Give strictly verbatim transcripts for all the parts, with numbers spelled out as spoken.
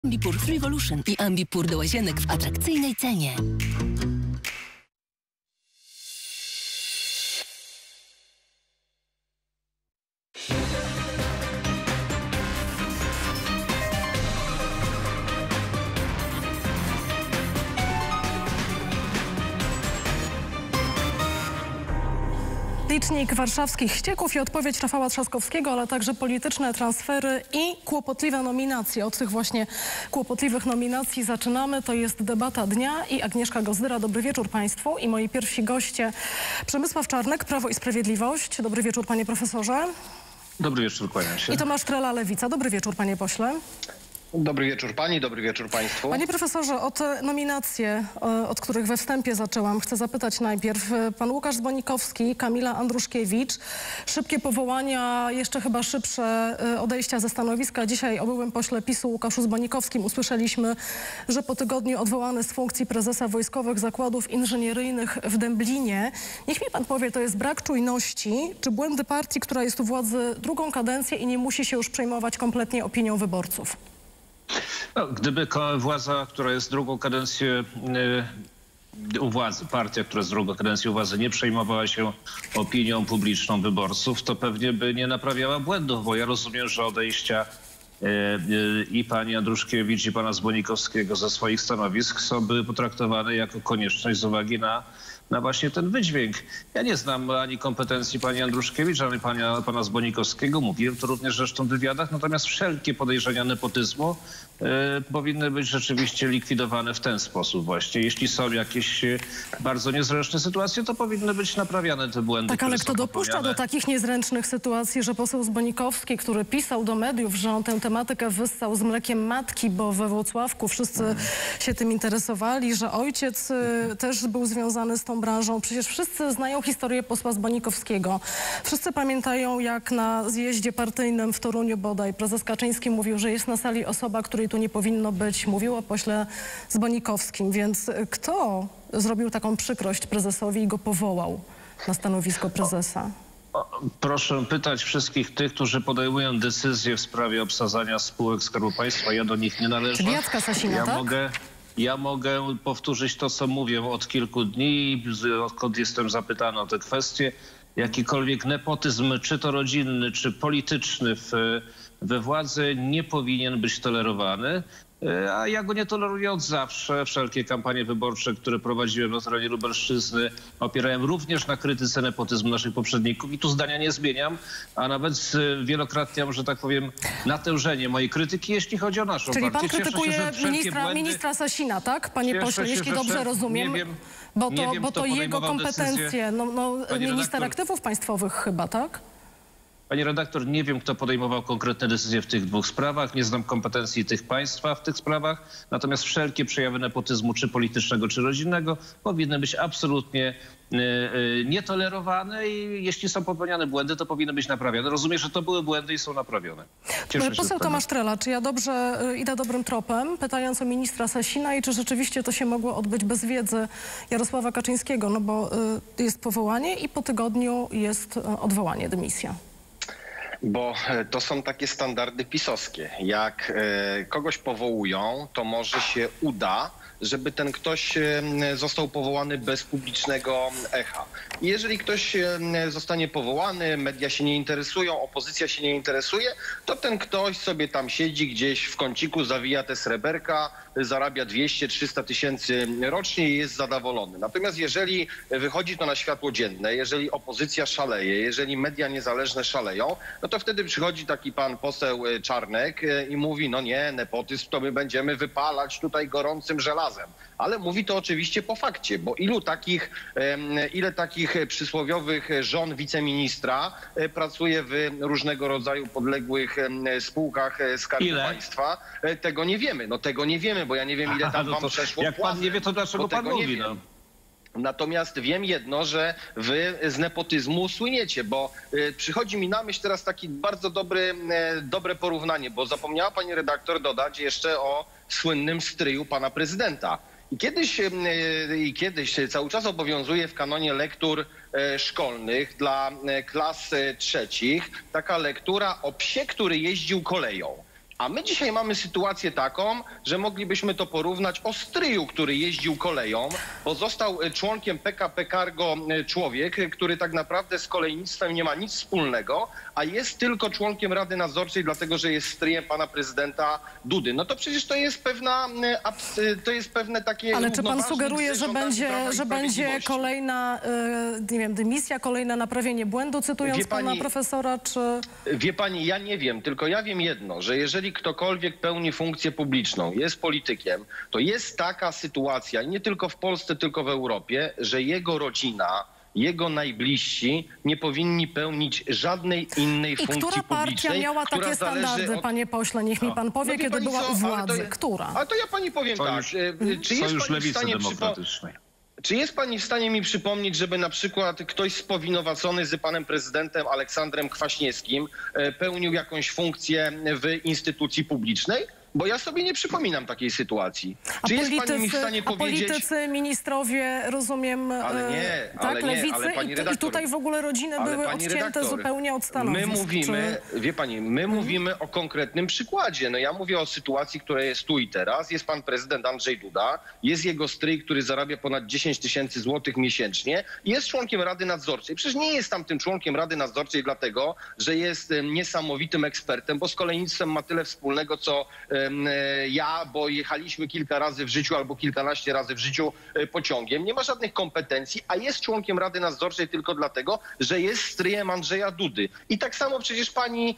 Ambipur Frivolution i Ambipur do łazienek w atrakcyjnej cenie. Licznik warszawskich ścieków i odpowiedź Rafała Trzaskowskiego, ale także polityczne transfery i kłopotliwe nominacje. Od tych właśnie kłopotliwych nominacji zaczynamy. To jest debata dnia i Agnieszka Gozdyra. Dobry wieczór Państwu. I moi pierwsi goście Przemysław Czarnek, Prawo i Sprawiedliwość. Dobry wieczór Panie Profesorze. Dobry wieczór, kłaniam się. I Tomasz Trela, Lewica. Dobry wieczór Panie Pośle. Dobry wieczór Pani, dobry wieczór Państwu. Panie profesorze, o te nominacje, od których we wstępie zaczęłam, chcę zapytać najpierw. Pan Łukasz Zbonikowski, Kamila Andruszkiewicz. Szybkie powołania, jeszcze chyba szybsze odejścia ze stanowiska. Dzisiaj o byłym pośle PiSu Łukaszu Zbonikowskim usłyszeliśmy, że po tygodniu odwołany z funkcji prezesa Wojskowych Zakładów Inżynieryjnych w Dęblinie. Niech mi pan powie, to jest brak czujności, czy błędy partii, która jest u władzy drugą kadencję i nie musi się już przejmować kompletnie opinią wyborców? No, gdyby władza, która jest drugą kadencję u władzy, partia, która jest drugą kadencję u władzy, nie przejmowała się opinią publiczną wyborców, to pewnie by nie naprawiała błędów, bo ja rozumiem, że odejścia i pani Andruszkiewicz, i pana Zbonikowskiego ze swoich stanowisk są by potraktowane jako konieczność z uwagi na na właśnie ten wydźwięk. Ja nie znam ani kompetencji pani Andruszkiewicz, ani pana, pana Zbonikowskiego. Mówiłem to również zresztą w wywiadach. Natomiast wszelkie podejrzenia nepotyzmu y, powinny być rzeczywiście likwidowane w ten sposób właśnie. Jeśli są jakieś bardzo niezręczne sytuacje, to powinny być naprawiane te błędy. Tak, ale kto dopuszcza popełniane do takich niezręcznych sytuacji, że poseł Zbonikowski, który pisał do mediów, że on tę tematykę wyssał z mlekiem matki, bo we Włocławku wszyscy hmm. się tym interesowali, że ojciec y, też był związany z tą branżą. Przecież wszyscy znają historię posła Zbonikowskiego. Wszyscy pamiętają, jak na zjeździe partyjnym w Toruniu bodaj prezes Kaczyński mówił, że jest na sali osoba, której tu nie powinno być. Mówił o pośle Zbonikowskim. Więc kto zrobił taką przykrość prezesowi i go powołał na stanowisko prezesa? Proszę pytać wszystkich tych, którzy podejmują decyzje w sprawie obsadzania spółek Skarbu Państwa. Ja do nich nie należę. Czyli Jacka Sasina, ja tak? mogę... Ja mogę powtórzyć to, co mówię od kilku dni, odkąd jestem zapytany o te kwestie. Jakikolwiek nepotyzm, czy to rodzinny, czy polityczny w, we władzy nie powinien być tolerowany. A ja go nie toleruję od zawsze. Wszelkie kampanie wyborcze, które prowadziłem na terenie Lubelszczyzny, opierałem również na krytyce nepotyzmu naszych poprzedników i tu zdania nie zmieniam, a nawet wielokrotnie, że tak powiem, natężenie mojej krytyki, jeśli chodzi o naszą Czyli partię. pan krytykuje się, ministra, błędy... ministra Sasina, tak? Panie Cieszę pośle, się, jeśli że dobrze rozumiem, nie wiem, bo to, nie wiem, bo to jego kompetencje, decyzję. no, no minister redaktor... aktywów państwowych chyba, tak? Panie redaktor, nie wiem, kto podejmował konkretne decyzje w tych dwóch sprawach. Nie znam kompetencji tych państwa w tych sprawach. Natomiast wszelkie przejawy nepotyzmu, czy politycznego, czy rodzinnego, powinny być absolutnie y, y, nietolerowane i jeśli są popełniane błędy, to powinny być naprawiane. Rozumiem, że to były błędy i są naprawione. Cieszę Poseł się Tomasz Trela, czy ja dobrze y, idę dobrym tropem, pytając o ministra Sasina i czy rzeczywiście to się mogło odbyć bez wiedzy Jarosława Kaczyńskiego? No bo y, jest powołanie i po tygodniu jest y, odwołanie, dymisja. Bo to są takie standardy pisowskie. Jak e, kogoś powołują, to może się uda, żeby ten ktoś został powołany bez publicznego echa. I jeżeli ktoś zostanie powołany, media się nie interesują, opozycja się nie interesuje, to ten ktoś sobie tam siedzi gdzieś w kąciku, zawija te sreberka, zarabia dwieście trzysta tysięcy rocznie i jest zadowolony. Natomiast jeżeli wychodzi to na światło dzienne, jeżeli opozycja szaleje, jeżeli media niezależne szaleją, no to wtedy przychodzi taki pan poseł Czarnek i mówi, no nie, nepotyzm to my będziemy wypalać tutaj gorącym żelazem. Ale mówi to oczywiście po fakcie, bo ilu takich, ile takich przysłowiowych żon wiceministra pracuje w różnego rodzaju podległych spółkach Skarbu ile? Państwa, tego nie wiemy. No tego nie wiemy, bo ja nie wiem, ile tam Aha, no wam przeszło. Jak pan nie wie, to dlaczego pan mówi? No. Natomiast wiem jedno, że wy z nepotyzmu słyniecie, bo y, przychodzi mi na myśl teraz taki bardzo dobry, y, dobre porównanie, bo zapomniała pani redaktor dodać jeszcze o słynnym stryju pana prezydenta. I kiedyś, y, y, kiedyś cały czas obowiązuje w kanonie lektur y, szkolnych dla y, klas y, trzecich taka lektura o psie, który jeździł koleją. A my dzisiaj mamy sytuację taką, że moglibyśmy to porównać o stryju, który jeździł koleją, bo został członkiem P K P Cargo człowiek, który tak naprawdę z kolejnictwem nie ma nic wspólnego, a jest tylko członkiem Rady Nadzorczej, dlatego że jest stryjem pana prezydenta Dudy. No to przecież to jest pewna, to jest pewne takie... Ale czy pan sugeruje, że będzie, że będzie kolejna, nie wiem, dymisja, kolejne naprawienie błędu, cytując pani, pana profesora, czy... Wie pani, ja nie wiem, tylko ja wiem jedno, że jeżeli ktokolwiek pełni funkcję publiczną, jest politykiem, to jest taka sytuacja, i nie tylko w Polsce, tylko w Europie, że jego rodzina, jego najbliżsi nie powinni pełnić żadnej innej I funkcji która partia publicznej. miała takie standardy, od... panie pośle? Niech mi pan powie, no, kiedy była co? u władzy. To, która? Ale to ja pani powiem Sojusz, tak. Czy jest pani w stanie Demokratycznej. Czy jest pani w stanie mi przypomnieć, żeby na przykład ktoś spowinowacony z panem prezydentem Aleksandrem Kwaśniewskim pełnił jakąś funkcję w instytucji publicznej? Bo ja sobie nie przypominam takiej sytuacji. A Czy politycy, jest pani mi w stanie a powiedzieć... politycy, ministrowie, rozumiem, ale nie, tak, ale nie, lewicy ale pani redaktor, i tutaj w ogóle rodziny były odcięte redaktor, zupełnie od stanowisk. My mówimy, czy... wie pani, my hmm. mówimy o konkretnym przykładzie. No ja mówię o sytuacji, która jest tu i teraz. Jest pan prezydent Andrzej Duda, jest jego stryj, który zarabia ponad dziesięć tysięcy złotych miesięcznie i jest członkiem Rady Nadzorczej. Przecież nie jest tam tym członkiem Rady Nadzorczej dlatego, że jest niesamowitym ekspertem, bo z kolejnictwem ma tyle wspólnego, co um, ja Ja, bo jechaliśmy kilka razy w życiu albo kilkanaście razy w życiu pociągiem. Nie ma żadnych kompetencji, a jest członkiem Rady Nadzorczej tylko dlatego, że jest stryjem Andrzeja Dudy. I tak samo przecież pani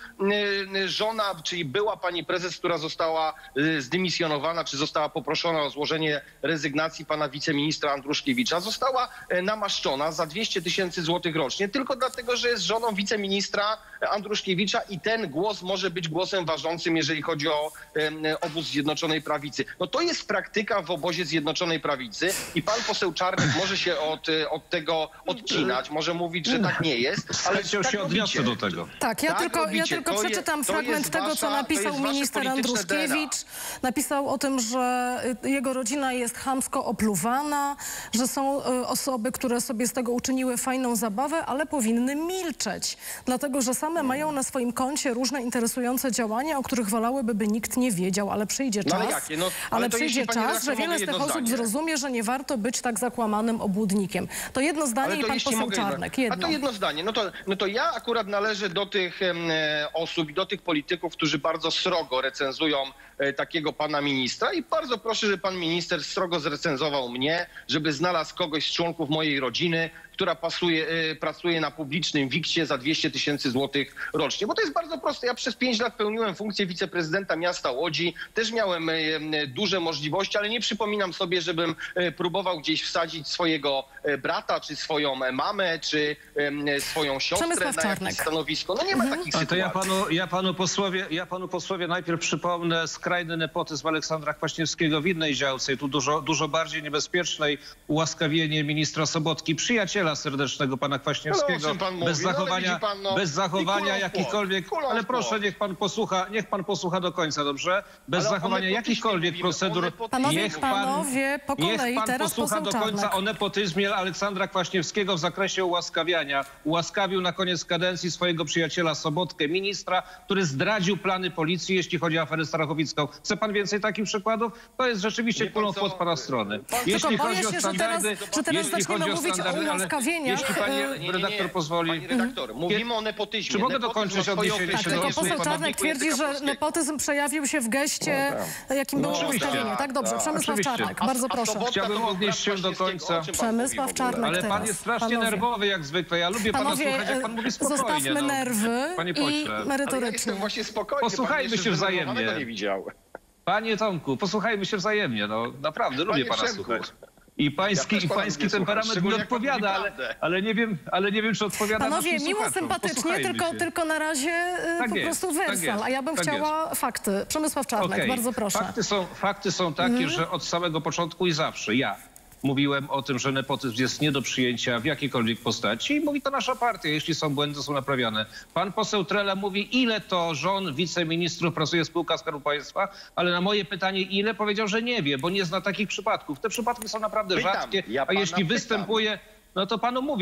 żona, czyli była pani prezes, która została zdymisjonowana, czy została poproszona o złożenie rezygnacji pana wiceministra Andruszkiewicza, została namaszczona za dwieście tysięcy złotych rocznie tylko dlatego, że jest żoną wiceministra Andruszkiewicza i ten głos może być głosem ważącym, jeżeli chodzi o obóz Zjednoczonej Prawicy. No to jest praktyka w obozie Zjednoczonej Prawicy i pan poseł Czarnek może się od, od tego odcinać, może mówić, że tak nie jest, ale tak się odniosę do tego. Tak, ja tak tylko, ja tylko to przeczytam jest, fragment tego, wasza, co napisał minister Andruszkiewicz. Napisał o tym, że jego rodzina jest chamsko opluwana, że są osoby, które sobie z tego uczyniły fajną zabawę, ale powinny milczeć, dlatego że same mają na swoim koncie różne interesujące działania, o których wolałyby, by nikt nie wiedział, ale przyjdzie czas, no ale jakie? No, ale ale to przyjdzie czas, że wiele z tych osób zdanie. zrozumie, że nie warto być tak zakłamanym obłudnikiem. To jedno zdanie i pan poseł Czarnek. Jedno. A to jedno zdanie. No to, no to ja akurat należę do tych e, osób i do tych polityków, którzy bardzo srogo recenzują e, takiego pana ministra i bardzo proszę, żeby pan minister srogo zrecenzował mnie, żeby znalazł kogoś z członków mojej rodziny, która pasuje, y, pracuje na publicznym wikcie za dwieście tysięcy złotych rocznie. Bo to jest bardzo proste. Ja przez pięć lat pełniłem funkcję wiceprezydenta miasta Łodzi. Też miałem y, y, duże możliwości, ale nie przypominam sobie, żebym y, próbował gdzieś wsadzić swojego y, brata, czy swoją mamę, czy y, swoją siostrę Przemysław na jakieś stanowisko. No nie ma takich sytuacji. To ja panu, ja, panu posłowie, ja panu posłowie najpierw przypomnę skrajny nepotyzm Aleksandra Kwaśniewskiego w innej działce, tu dużo, dużo bardziej niebezpiecznej, ułaskawienie ministra Sobotki, przyjaciela serdecznego pana Kwaśniewskiego, no, pan bez mówi? zachowania, no, pan, no, bez zachowania jakichkolwiek, ale proszę, niech pan posłucha, niech pan posłucha do końca, dobrze? Bez ale zachowania jakichkolwiek procedur. Panowie, niech pan, panowie, po kolei, niech pan teraz posłucha do końca Czarnek. o nepotyzmie Aleksandra Kwaśniewskiego w zakresie ułaskawiania. Ułaskawił na koniec kadencji swojego przyjaciela Sobotkę, ministra, który zdradził plany policji, jeśli chodzi o aferę Strachowicką. Chce pan więcej takich przykładów? To jest rzeczywiście kulą pod pana strony. Jeśli chodzi o standardy, że teraz zaczniemy mówić o ułaskawieniach. Jeśli pani redaktor pozwoli... Pani redaktor, mówimy o nepotyzmie. Czy mogę dokończyć odniesienie tak, się tylko do poseł Czarnek twierdzi, że nepotyzm przejawił się w geście, no, jakim było no, ułaskawienie. Tak, dobrze. Przemysław Czarnek, bardzo proszę. Chciałbym odnieść się do końca. Przemysław Czarnek Ale pan teraz. jest strasznie Panowie. nerwowy jak zwykle. Ja lubię Panowie, pana słuchać, jak pan mówi spokojnie. Zostawmy no. nerwy i merytorycznie. Ja właśnie spokojnie. Posłuchajmy się wzajemnie. Nie widział. Panie Tomku, posłuchajmy się wzajemnie. No naprawdę, lubię pana słuchać. I pański, ja i pański temperament mi odpowiada, ale, ale, nie wiem, ale nie wiem, czy odpowiada Panowie, naszym miło, słuchaczom. sympatycznie, tylko, tylko na razie tak po jest, prostu wersal, tak a ja bym tak chciała jest. fakty. Przemysław Czarnek, okay. bardzo proszę. Fakty są, fakty są takie, mm. że od samego początku i zawsze ja mówiłem o tym, że nepotyzm jest nie do przyjęcia w jakiejkolwiek postaci i mówi to nasza partia, jeśli są błędy, są naprawiane. Pan poseł Trela mówi, ile to żon wiceministrów pracuje spółka Skarbu Państwa, ale na moje pytanie ile, powiedział, że nie wie, bo nie zna takich przypadków. Te przypadki są naprawdę Pytam, rzadkie, ja a jeśli pytam. występuje, no to panu mówię,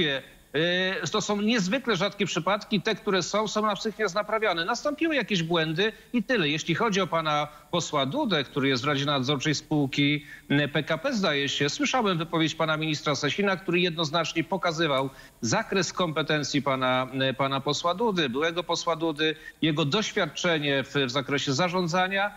To są niezwykle rzadkie przypadki. Te, które są, są natychmiast naprawiane. Nastąpiły jakieś błędy i tyle. Jeśli chodzi o pana posła Dudę, który jest w Radzie Nadzorczej spółki P K P, zdaje się, słyszałem wypowiedź pana ministra Sasina, który jednoznacznie pokazywał zakres kompetencji pana, pana posła Dudy, byłego posła Dudy, jego doświadczenie w, w zakresie zarządzania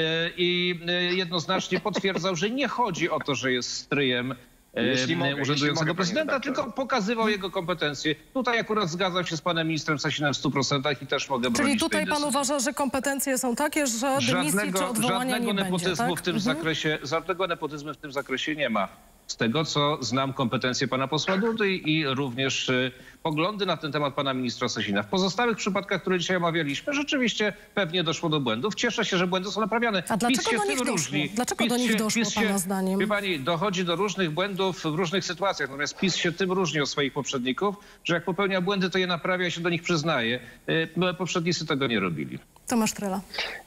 i jednoznacznie potwierdzał, że nie chodzi o to, że jest stryjem Jeśli mogę, urzędującego jeśli prezydenta, mogę, tylko pokazywał jego kompetencje. Tutaj akurat zgadzam się z panem ministrem Sasinem w stu procentach i też mogę bronić. Czyli tutaj tej pan decyzji. uważa, że kompetencje są takie, że dymisji żadnego, czy odwołania żadnego nie nepotyzmu będzie, tak? w tym mhm. zakresie, żadnego nepotyzmu w tym zakresie nie ma. Z tego, co znam kompetencje pana posła Dudy i również y, poglądy na ten temat pana ministra Sasina. W pozostałych przypadkach, które dzisiaj omawialiśmy, rzeczywiście pewnie doszło do błędów. Cieszę się, że błędy są naprawiane. A dlaczego do nich doszło? Różni. Dlaczego PiS do nich się, doszło, PiS się, pana zdaniem? Wie pani, dochodzi do różnych błędów w różnych sytuacjach. Natomiast PiS się tym różni od swoich poprzedników, że jak popełnia błędy, to je naprawia i się do nich przyznaje. Y, poprzednicy tego nie robili. Tomasz Trela.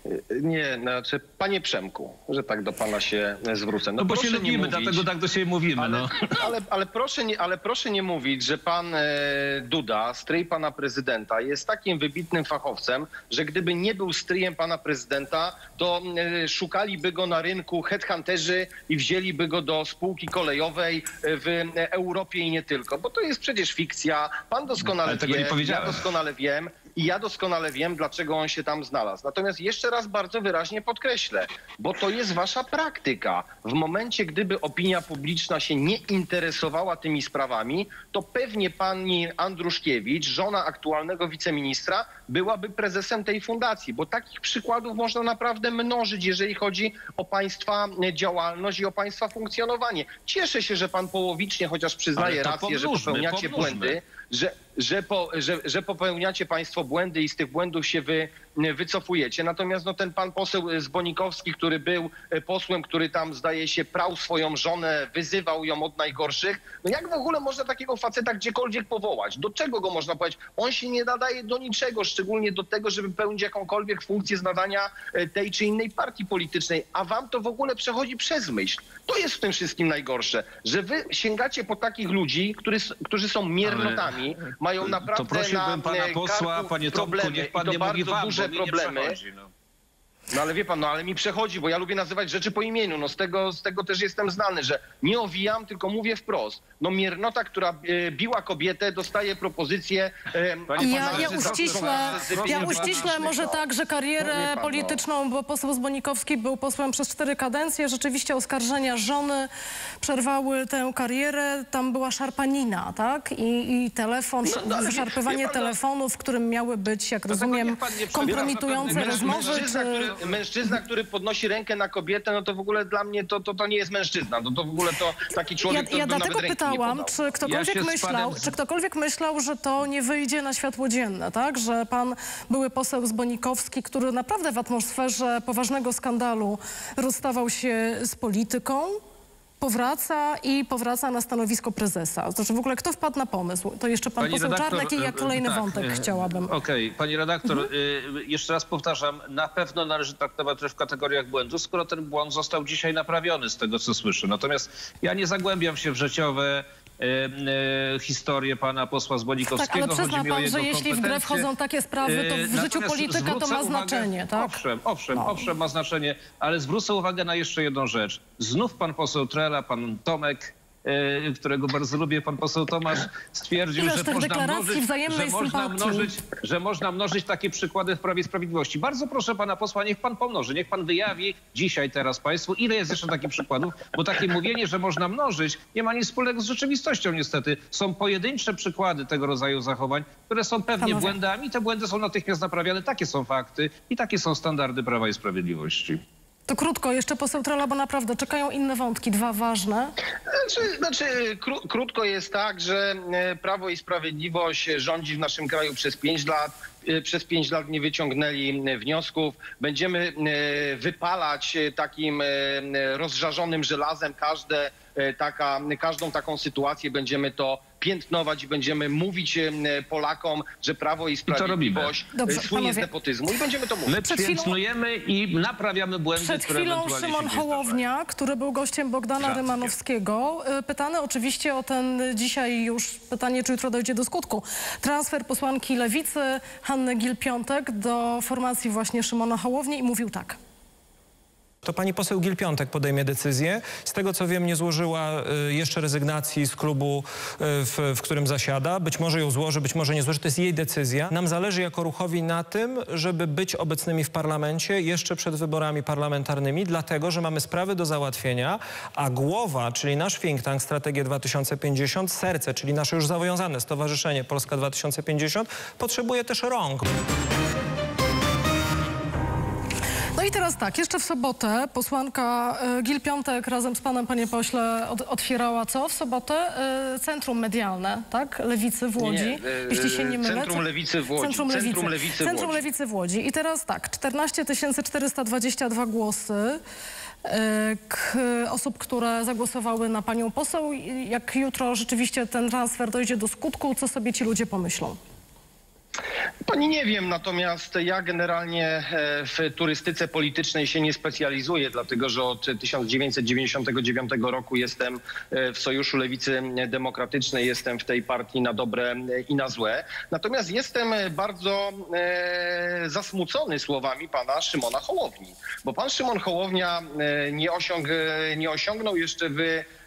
Nie, znaczy, panie Przemku, że tak do pana się zwrócę. No, no bo się lubimy, mówić, dlatego tak do siebie mówimy. Ale, no. ale, ale, proszę nie, ale proszę nie mówić, że pan e, Duda, stryj pana prezydenta, jest takim wybitnym fachowcem, że gdyby nie był stryjem pana prezydenta, to e, szukaliby go na rynku headhunterzy i wzięliby go do spółki kolejowej w Europie i nie tylko. Bo to jest przecież fikcja. Pan doskonale wie, ja doskonale wiem. I ja doskonale wiem, dlaczego on się tam znalazł. Natomiast jeszcze raz bardzo wyraźnie podkreślę, bo to jest wasza praktyka. W momencie, gdyby opinia publiczna się nie interesowała tymi sprawami, to pewnie pani Andruszkiewicz, żona aktualnego wiceministra, byłaby prezesem tej fundacji, bo takich przykładów można naprawdę mnożyć, jeżeli chodzi o państwa działalność i o państwa funkcjonowanie. Cieszę się, że pan połowicznie chociaż przyznaje rację, pomnóżmy, że popełniacie pomnóżmy. błędy, że, że, po, że, że popełniacie państwo błędy i z tych błędów się wy, wycofujecie. Natomiast no, ten pan poseł Zbonikowski, który był posłem, który tam zdaje się prał swoją żonę, wyzywał ją od najgorszych, no jak w ogóle można takiego faceta gdziekolwiek powołać? Do czego go można powiedzieć? On się nie nadaje do niczego, szczególnie do tego, żeby pełnić jakąkolwiek funkcję z nadania tej czy innej partii politycznej, a wam to w ogóle przechodzi przez myśl. To jest w tym wszystkim najgorsze, że wy sięgacie po takich ludzi, który, którzy są miernotami, ale mają naprawdę to prosiłbym na pana posła, panie Tomku, problemy, niech pan i to nie bardzo mówi wam, duże bo problemy. No. No ale wie pan, no ale mi przechodzi, bo ja lubię nazywać rzeczy po imieniu. No z tego, z tego też jestem znany, że nie owijam, tylko mówię wprost. No miernota, która e, biła kobietę, dostaje propozycję... E, ja, ja uściślę, ja uściślę może tak, że karierę pan, polityczną, no. bo poseł Zbonikowski był posłem przez cztery kadencje. Rzeczywiście oskarżenia żony przerwały tę karierę. Tam była szarpanina, tak? I, i telefon, no, no, wyszarpywanie pan, telefonu, w którym miały być, jak rozumiem, kompromitujące rozmowy. Mężczyzna, czy... który, mężczyzna, który podnosi rękę na kobietę, no to w ogóle dla mnie to, to, to nie jest mężczyzna. No to w ogóle to taki człowiek, Ja, ja to dlatego nawet pytałam, czy ktokolwiek, ja myślał, panem... czy ktokolwiek myślał, że to nie wyjdzie na światło dzienne, tak? Że pan były poseł Zbonikowski, który naprawdę w atmosferze poważnego skandalu rozstawał się z polityką, powraca i powraca na stanowisko prezesa. Znaczy w ogóle kto wpadł na pomysł? To jeszcze pan Pani poseł redaktor, Czarnek i ja kolejny tak, wątek chciałabym. Okej, okay. Pani redaktor, mhm. y, jeszcze raz powtarzam, na pewno należy traktować w kategoriach błędu, skoro ten błąd został dzisiaj naprawiony z tego, co słyszę. Natomiast ja nie zagłębiam się w życiowe y, y, historie pana posła Zbonikowskiego. Tak, ale przyzna pan, że jeśli w grę wchodzą takie sprawy, to w Natomiast życiu polityka to ma znaczenie, uwagę, tak? Owszem, owszem, no. owszem, ma znaczenie, ale zwrócę uwagę na jeszcze jedną rzecz. Znów pan poseł Trela, pan Tomek, którego bardzo lubię, pan poseł Tomasz, stwierdził, Ileż że tych można, deklaracji mnożyć, że, można sympatii. mnożyć, że można mnożyć takie przykłady w Prawie i Sprawiedliwości. Bardzo proszę pana posła, niech pan pomnoży, niech pan wyjawi dzisiaj teraz państwu, ile jest jeszcze takich przykładów, bo takie mówienie, że można mnożyć, nie ma nic wspólnego z rzeczywistością niestety. Są pojedyncze przykłady tego rodzaju zachowań, które są pewnie Panowie. błędami. Te błędy są natychmiast naprawiane. Takie są fakty i takie są standardy Prawa i Sprawiedliwości. To krótko, jeszcze poseł Trela, bo naprawdę czekają inne wątki, dwa ważne. Znaczy, znaczy kró, krótko jest tak, że Prawo i Sprawiedliwość rządzi w naszym kraju przez pięć lat. Przez pięć lat nie wyciągnęli wniosków. Będziemy wypalać takim rozżarzonym żelazem każde taka, każdą taką sytuację będziemy to piętnować i będziemy mówić Polakom, że Prawo i Sprawiedliwość Dobrze, słynie z nepotyzmu i będziemy to mówić. My piętnujemy i naprawiamy błędy, Przed które chwilą ewentualnie Szymon się nie Hołownia, zdarzają. który był gościem Bogdana Rzadkie. Rymanowskiego, pytany oczywiście o ten dzisiaj już pytanie, czy jutro dojdzie do skutku. Transfer posłanki Lewicy Hanny Gill-Piątek do formacji właśnie Szymona Hołowni i mówił tak. To pani poseł Gill-Piątek podejmie decyzję. Z tego co wiem, nie złożyła y, jeszcze rezygnacji z klubu, y, w, w którym zasiada. Być może ją złoży, być może nie złoży. To jest jej decyzja. Nam zależy jako Ruchowi na tym, żeby być obecnymi w parlamencie jeszcze przed wyborami parlamentarnymi, dlatego że mamy sprawy do załatwienia, a głowa, czyli nasz think tank Strategia dwa tysiące pięćdziesiąt, serce, czyli nasze już zawiązane Stowarzyszenie Polska dwa tysiące pięćdziesiąt, potrzebuje też rąk. No i teraz tak, jeszcze w sobotę posłanka y, Gill-Piątek razem z panem, panie pośle, od, otwierała co? W sobotę y, Centrum Medialne, tak? Lewicy w Łodzi, Nie, nie, jeśli się nie mylę. Centrum Lewicy w Łodzi. Centrum Lewicy, Centrum Lewicy w Centrum Łodzi. Lewicy w Łodzi. I teraz tak, czternaście tysięcy czterysta dwadzieścia dwa głosy y, k, osób, które zagłosowały na panią poseł. Jak jutro rzeczywiście ten transfer dojdzie do skutku, co sobie ci ludzie pomyślą? Pani nie wiem, natomiast ja generalnie w turystyce politycznej się nie specjalizuję, dlatego że od tysiąc dziewięćset dziewięćdziesiątego dziewiątego roku jestem w Sojuszu Lewicy Demokratycznej, jestem w tej partii na dobre i na złe. Natomiast jestem bardzo e, zasmucony słowami pana Szymona Hołowni, bo pan Szymon Hołownia nie, osiąg, nie osiągnął jeszcze w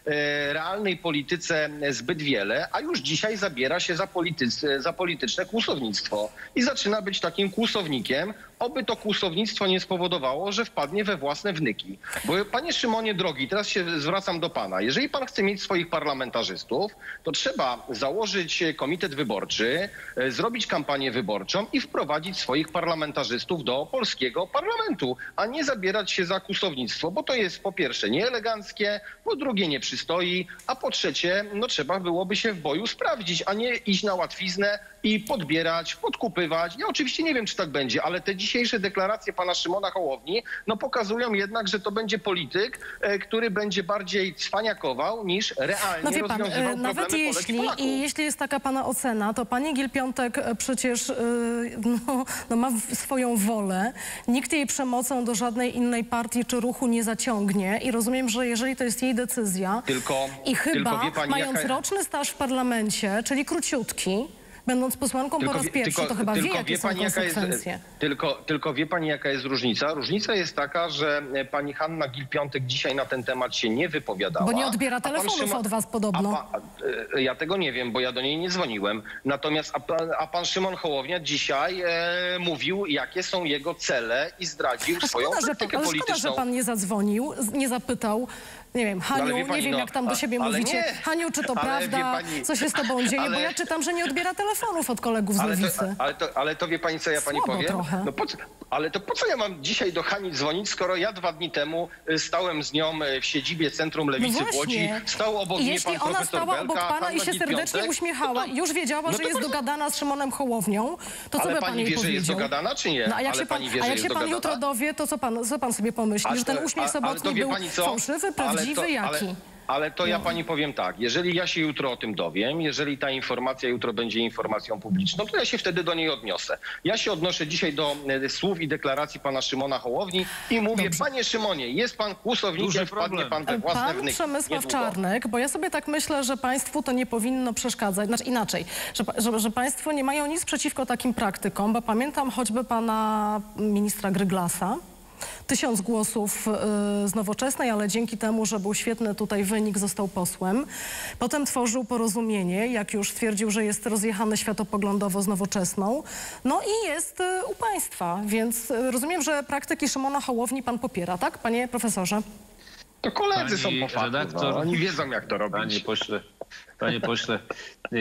realnej polityce zbyt wiele, a już dzisiaj zabiera się za, polityce, za polityczne kłusownictwo i zaczyna być takim kłusownikiem, oby to kłusownictwo nie spowodowało, że wpadnie we własne wnyki. Bo panie Szymonie drogi, teraz się zwracam do pana, jeżeli pan chce mieć swoich parlamentarzystów, to trzeba założyć komitet wyborczy, zrobić kampanię wyborczą i wprowadzić swoich parlamentarzystów do polskiego parlamentu, a nie zabierać się za kłusownictwo, bo to jest po pierwsze nieeleganckie, po drugie nie przystoi, a po trzecie, no trzeba byłoby się w boju sprawdzić, a nie iść na łatwiznę i podbierać, podkupywać. Ja oczywiście nie wiem, czy tak będzie, ale te dzisiejsze deklaracje pana Szymona Hołowni no pokazują jednak, że to będzie polityk, e, który będzie bardziej cwaniakował niż realnie no wie pan, rozwiązywał e, nawet problemy Polek jeśli, i Polaków. i jeśli jest taka pana ocena, to pani Gill-Piątek e, przecież e, no, no ma w- swoją wolę. Nikt jej przemocą do żadnej innej partii czy ruchu nie zaciągnie i rozumiem, że jeżeli to jest jej decyzja Tylko- i chyba tylko wie pani, mając jaka- roczny staż w parlamencie, czyli króciutki, będąc posłanką po raz wie- pierwszy, to chyba wie, jakie są jaka jest, konsekwencje. tylko, tylko wie pani, jaka jest różnica? Różnica jest taka, że pani Hanna Gill-Piątek dzisiaj na ten temat się nie wypowiadała. Bo nie odbiera a pan telefonów Szymon- od was podobno. A pa, e, ja tego nie wiem, bo ja do niej nie dzwoniłem. Natomiast a, pan- a pan Szymon Hołownia dzisiaj e, mówił, jakie są jego cele i zdradził A swoją szkoda, że pan, praktykę ale szkoda, polityczną. że pan nie zadzwonił, z- nie zapytał. Nie wiem, Haniu, ale wie pani, nie wiem no, jak tam do a- siebie ale mówicie. nie. Haniu, czy to Ale wie prawda? pani- Co się z tobą dzieje? Bo ale- ja czytam, że nie odbiera telefonów od kolegów z Ale to, Lewicy. ale, to, ale to wie pani, co ja pani Słabo powiem? trochę. No po co, ale to po co ja mam dzisiaj do Hani dzwonić, skoro ja dwa dni temu y, stałem z nią y, w siedzibie Centrum Lewicy No w Łodzi, właśnie. stał obok I mnie jeśli pan ona profesor stała Belka, obok pana i Hanna się serdecznie Gill-Piątek, uśmiechała no to- i już wiedziała, no że to jest bardzo- dogadana z Szymonem Hołownią, to co Ale by pani pan jej wie, że powiedział? jest dogadana, czy nie? No, a jak Ale się pan, pani wie, a że jak jest się pan dogadana? jutro dowie, to co pan, co pan sobie pomyśli? A Że ten to- uśmiech a- ale to sobotni wie był pani co? fałszywy, prawdziwy, ale to, jaki? Ale, ale to ja pani powiem tak, jeżeli ja się jutro o tym dowiem, jeżeli ta informacja jutro będzie informacją publiczną, to ja się wtedy do niej odniosę. Ja się odnoszę dzisiaj do e, słów i deklaracji pana Szymona Hołowni i mówię, panie Szymonie, jest pan kłusownikiem, Duży wpadnie problem. pan we własne Pan wnyki. Przemysław Niedługo. Czarnek, bo ja sobie tak myślę, że państwu to nie powinno przeszkadzać, znaczy inaczej, że, pa- że, że państwo nie mają nic przeciwko takim praktykom, bo pamiętam choćby pana ministra Gryglasa, tysiąc głosów y, z Nowoczesnej, ale dzięki temu, że był świetny tutaj wynik, został posłem. Potem tworzył Porozumienie, jak już stwierdził, że jest rozjechany światopoglądowo z Nowoczesną. No i jest y, u państwa, więc y, rozumiem, że praktyki Szymona Hołowni pan popiera, tak, panie profesorze? To koledzy Pani są po fachu, redaktor, no, oni wiedzą, jak to robić. Panie pośle, panie pośle yy,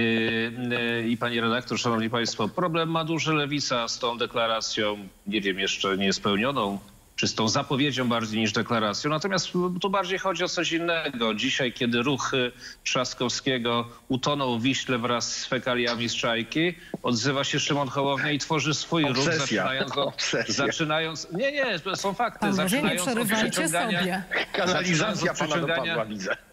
yy, i pani redaktor, szanowni państwo, problem ma duży Lewica z tą deklaracją, nie wiem, jeszcze niespełnioną, czy z tą zapowiedzią bardziej niż deklaracją. Natomiast tu bardziej chodzi o coś innego. Dzisiaj, kiedy ruch y, Trzaskowskiego utonął w Wiśle wraz z fekaliami z Czajki, odzywa się Szymon Hołownia i tworzy swój ruch, Obsesja. zaczynając... od- Obsesja. zaczynając nie, nie, to są fakty. Panowie, nie zaczynając od przerywajcie przeciągania- sobie. Kanalizacja zaczynając od pana przeciągania- dopadła, widzę.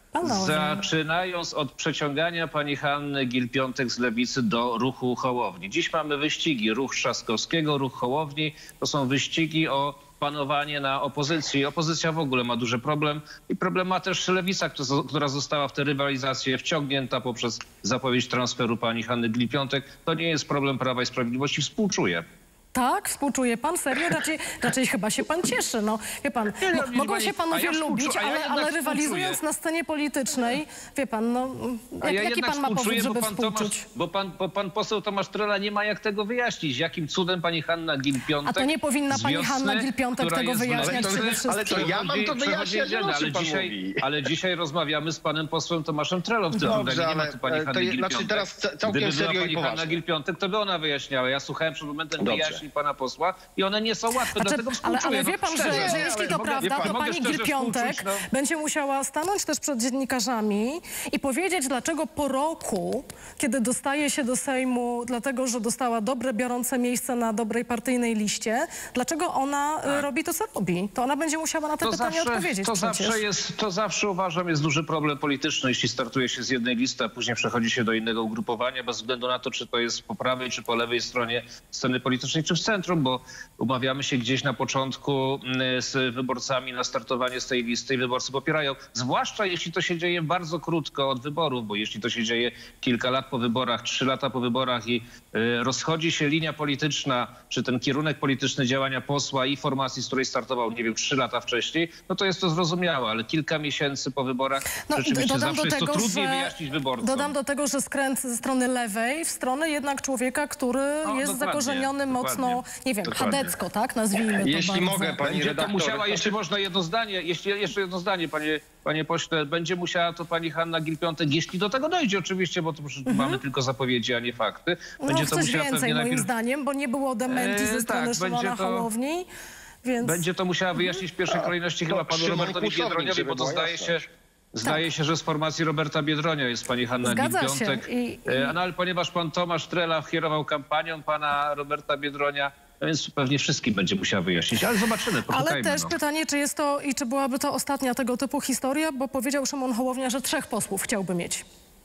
Panowie. Zaczynając od przeciągania pani Hanny Gill-Piątek z Lewicy do ruchu Hołowni. Dziś mamy wyścigi. Ruch Trzaskowskiego, ruch Hołowni. To są wyścigi o panowanie na opozycji. Opozycja w ogóle ma duży problem i problem ma też Lewica, która została w tę rywalizację wciągnięta poprzez zapowiedź transferu pani Hanny Gill-Piątek. To nie jest problem Prawa i Sprawiedliwości. Współczuję. Tak? Współczuje pan? Serio? Raczej, raczej chyba się pan cieszy. No, wie pan, Nie, mo nie, mogą pani- się panowie a ja lubić, współczu- a ja ale, jednak ale rywalizując współczuję. na scenie politycznej, wie pan, no, A jak, ja jaki jednak pan ma powód, współczuję, żeby bo pan, współczuć? Tomasz, bo, pan, bo pan poseł Tomasz Trela nie ma jak tego wyjaśnić. Jakim cudem pani Hanna Gill-Piątek... A to nie powinna z pani wiosny, Hanna Gill-Piątek która tego jest w wyjaśniać Lewicy, przede wszystkim. Ale to ja mam to przechodzi- wyjaśniać, przechodzi- o czym ale pan dzisiaj, mówi? ale dzisiaj rozmawiamy z panem posłem Tomaszem Trelą w tym Dobrze, programie. Nie ma ale, tu pani e, to Hanny je- Gill-Piątek. znaczy teraz ca- całkiem Gdyby była serio i pani Hanna poważnie. Gill-Piątek, to by ona wyjaśniała. Ja słuchałem przed momentem Dobrze. wyjaśnień pana posła i one nie są łatwe, Znaczy, dlatego ale, współczuję. ale wie No, pan, że, szczerze, że ale jeśli to mogę- prawda, wie pan, to mogę pani szczerze Gill-Piątek współczuć, no. będzie musiała stanąć też przed dziennikarzami i powiedzieć, dlaczego po roku, kiedy dostaje się do Sejmu, dlatego że dostała dobre, biorące miejsce na dobrej partyjnej liście, dlaczego ona tak. robi to, co robi. To ona będzie musiała na te To pytania zawsze, odpowiedzieć to przecież. zawsze jest, to zawsze uważam jest duży problem polityczny, jeśli startuje się z jednej listy, a później przechodzi się do innego ugrupowania, bez względu na to, czy to jest po prawej, czy po lewej stronie sceny politycznej, czy w centrum, bo umawiamy się gdzieś na początku z wyborcami na startowanie z tej listy i wyborcy popierają. Zwłaszcza jeśli to się dzieje bardzo krótko od wyborów, bo jeśli to się dzieje kilka lat po wyborach, trzy lata po wyborach i y, rozchodzi się linia polityczna, czy ten kierunek polityczny działania posła i formacji, z której startował, nie wiem, trzy lata wcześniej, no to jest to zrozumiałe, ale kilka miesięcy po wyborach No, rzeczywiście dodam zawsze do jest to tego, trudniej że- wyjaśnić wyborcom. Dodam do tego, że skręt ze strony lewej w stronę jednak człowieka, który No, jest dokładnie, zakorzeniony mocno, dokładnie, nie wiem, dokładnie. chadecko, tak? Nazwijmy to Jeśli bardzo. mogę, pani Będzie to redaktor, musiała, to- jeśli można jedno zdanie, jeśli jeszcze jedno zdanie, panie, panie pośle, będzie musiała to pani Hanna Gill-Piątek, jeśli do tego dojdzie oczywiście, bo to przecież mamy tylko zapowiedzi, a nie fakty. Będzie no, to coś musiała więcej pewnie moim najpierw... zdaniem, bo nie było dementi Eee, ze strony tak, Szymona będzie to- Hołowni, więc... Będzie to musiała wyjaśnić w pierwszej kolejności chyba panu Szymon Robertowi Kłusownik, Biedroniowi, żeby bo to była zdaje się, jasność. zdaje się, że z formacji Roberta Biedronia jest pani Hanna Zgadza się. Gill-Piątek. I- E, No ale ponieważ pan Tomasz Trela kierował kampanią pana Roberta Biedronia, no więc pewnie wszystkim będzie musiała wyjaśnić, ale zobaczymy, poszukajmy. Ale też no. pytanie, czy jest to i czy byłaby to ostatnia tego typu historia, bo powiedział Szymon Hołownia, że trzech posłów chciałby mieć.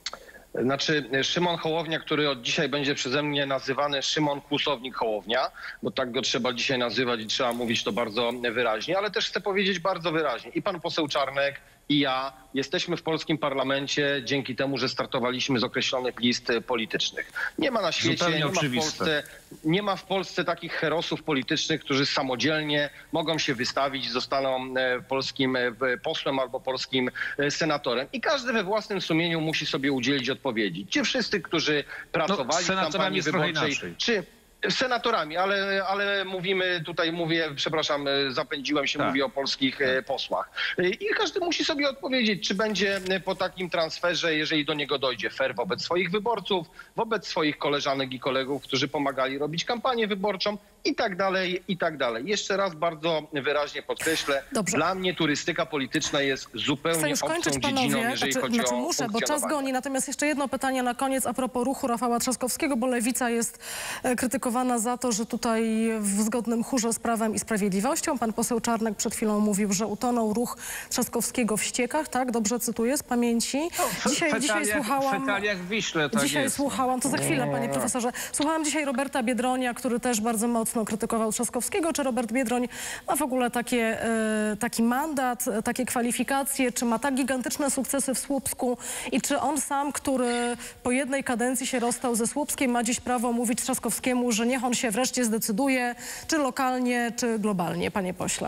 Znaczy Szymon Hołownia, który od dzisiaj będzie przeze mnie nazywany Szymon Kłusownik Hołownia, bo tak go trzeba dzisiaj nazywać i trzeba mówić to bardzo wyraźnie, ale też chcę powiedzieć bardzo wyraźnie. I pan poseł Czarnek, i ja jesteśmy w polskim parlamencie dzięki temu, że startowaliśmy z określonych list politycznych. Nie ma na świecie, Zupełnie nie ma, w oczywiste. Polsce, nie ma w Polsce takich herosów politycznych, którzy samodzielnie mogą się wystawić, zostaną e, polskim e, posłem albo polskim e, senatorem. I każdy we własnym sumieniu musi sobie udzielić odpowiedzi. Ci wszyscy, którzy pracowali w senatorami kampanii jest trochę wyborczej, inaczej. czy senatorami, ale, ale mówimy tutaj, mówię, przepraszam, zapędziłem się, Tak. mówię o polskich e, posłach. E, I każdy musi sobie odpowiedzieć, czy będzie e, po takim transferze, jeżeli do niego dojdzie, fair wobec swoich wyborców, wobec swoich koleżanek i kolegów, którzy pomagali robić kampanię wyborczą i tak dalej, i tak dalej. Jeszcze raz bardzo wyraźnie podkreślę, Dobrze. dla mnie turystyka polityczna jest Chcę zupełnie już obcą kończyć, dziedziną, panowie. jeżeli Znaczy, chodzi znaczy o muszę, bo czas funkcjonowanie. goni. Natomiast jeszcze jedno pytanie na koniec a propos ruchu Rafała Trzaskowskiego, bo Lewica jest e, krytykowana za to, że tutaj w zgodnym chórze z Prawem i Sprawiedliwością. Pan poseł Czarnek przed chwilą mówił, że utonął ruch Trzaskowskiego w ściekach, tak? Dobrze cytuję z pamięci. Dzisiaj, W dzisiaj fekaliach- słuchałam... w fekaliach w Wiśle, tak Dzisiaj jest. słuchałam, to za chwilę, panie profesorze. Słuchałam dzisiaj Roberta Biedronia, który też bardzo mocno krytykował Trzaskowskiego. Czy Robert Biedroń ma w ogóle takie, e, taki mandat, e, takie kwalifikacje? Czy ma tak gigantyczne sukcesy w Słupsku? I czy on sam, który po jednej kadencji się rozstał ze Słupskiem, ma dziś prawo mówić Trzaskowskiemu, że niech on się wreszcie zdecyduje, czy lokalnie, czy globalnie, panie pośle?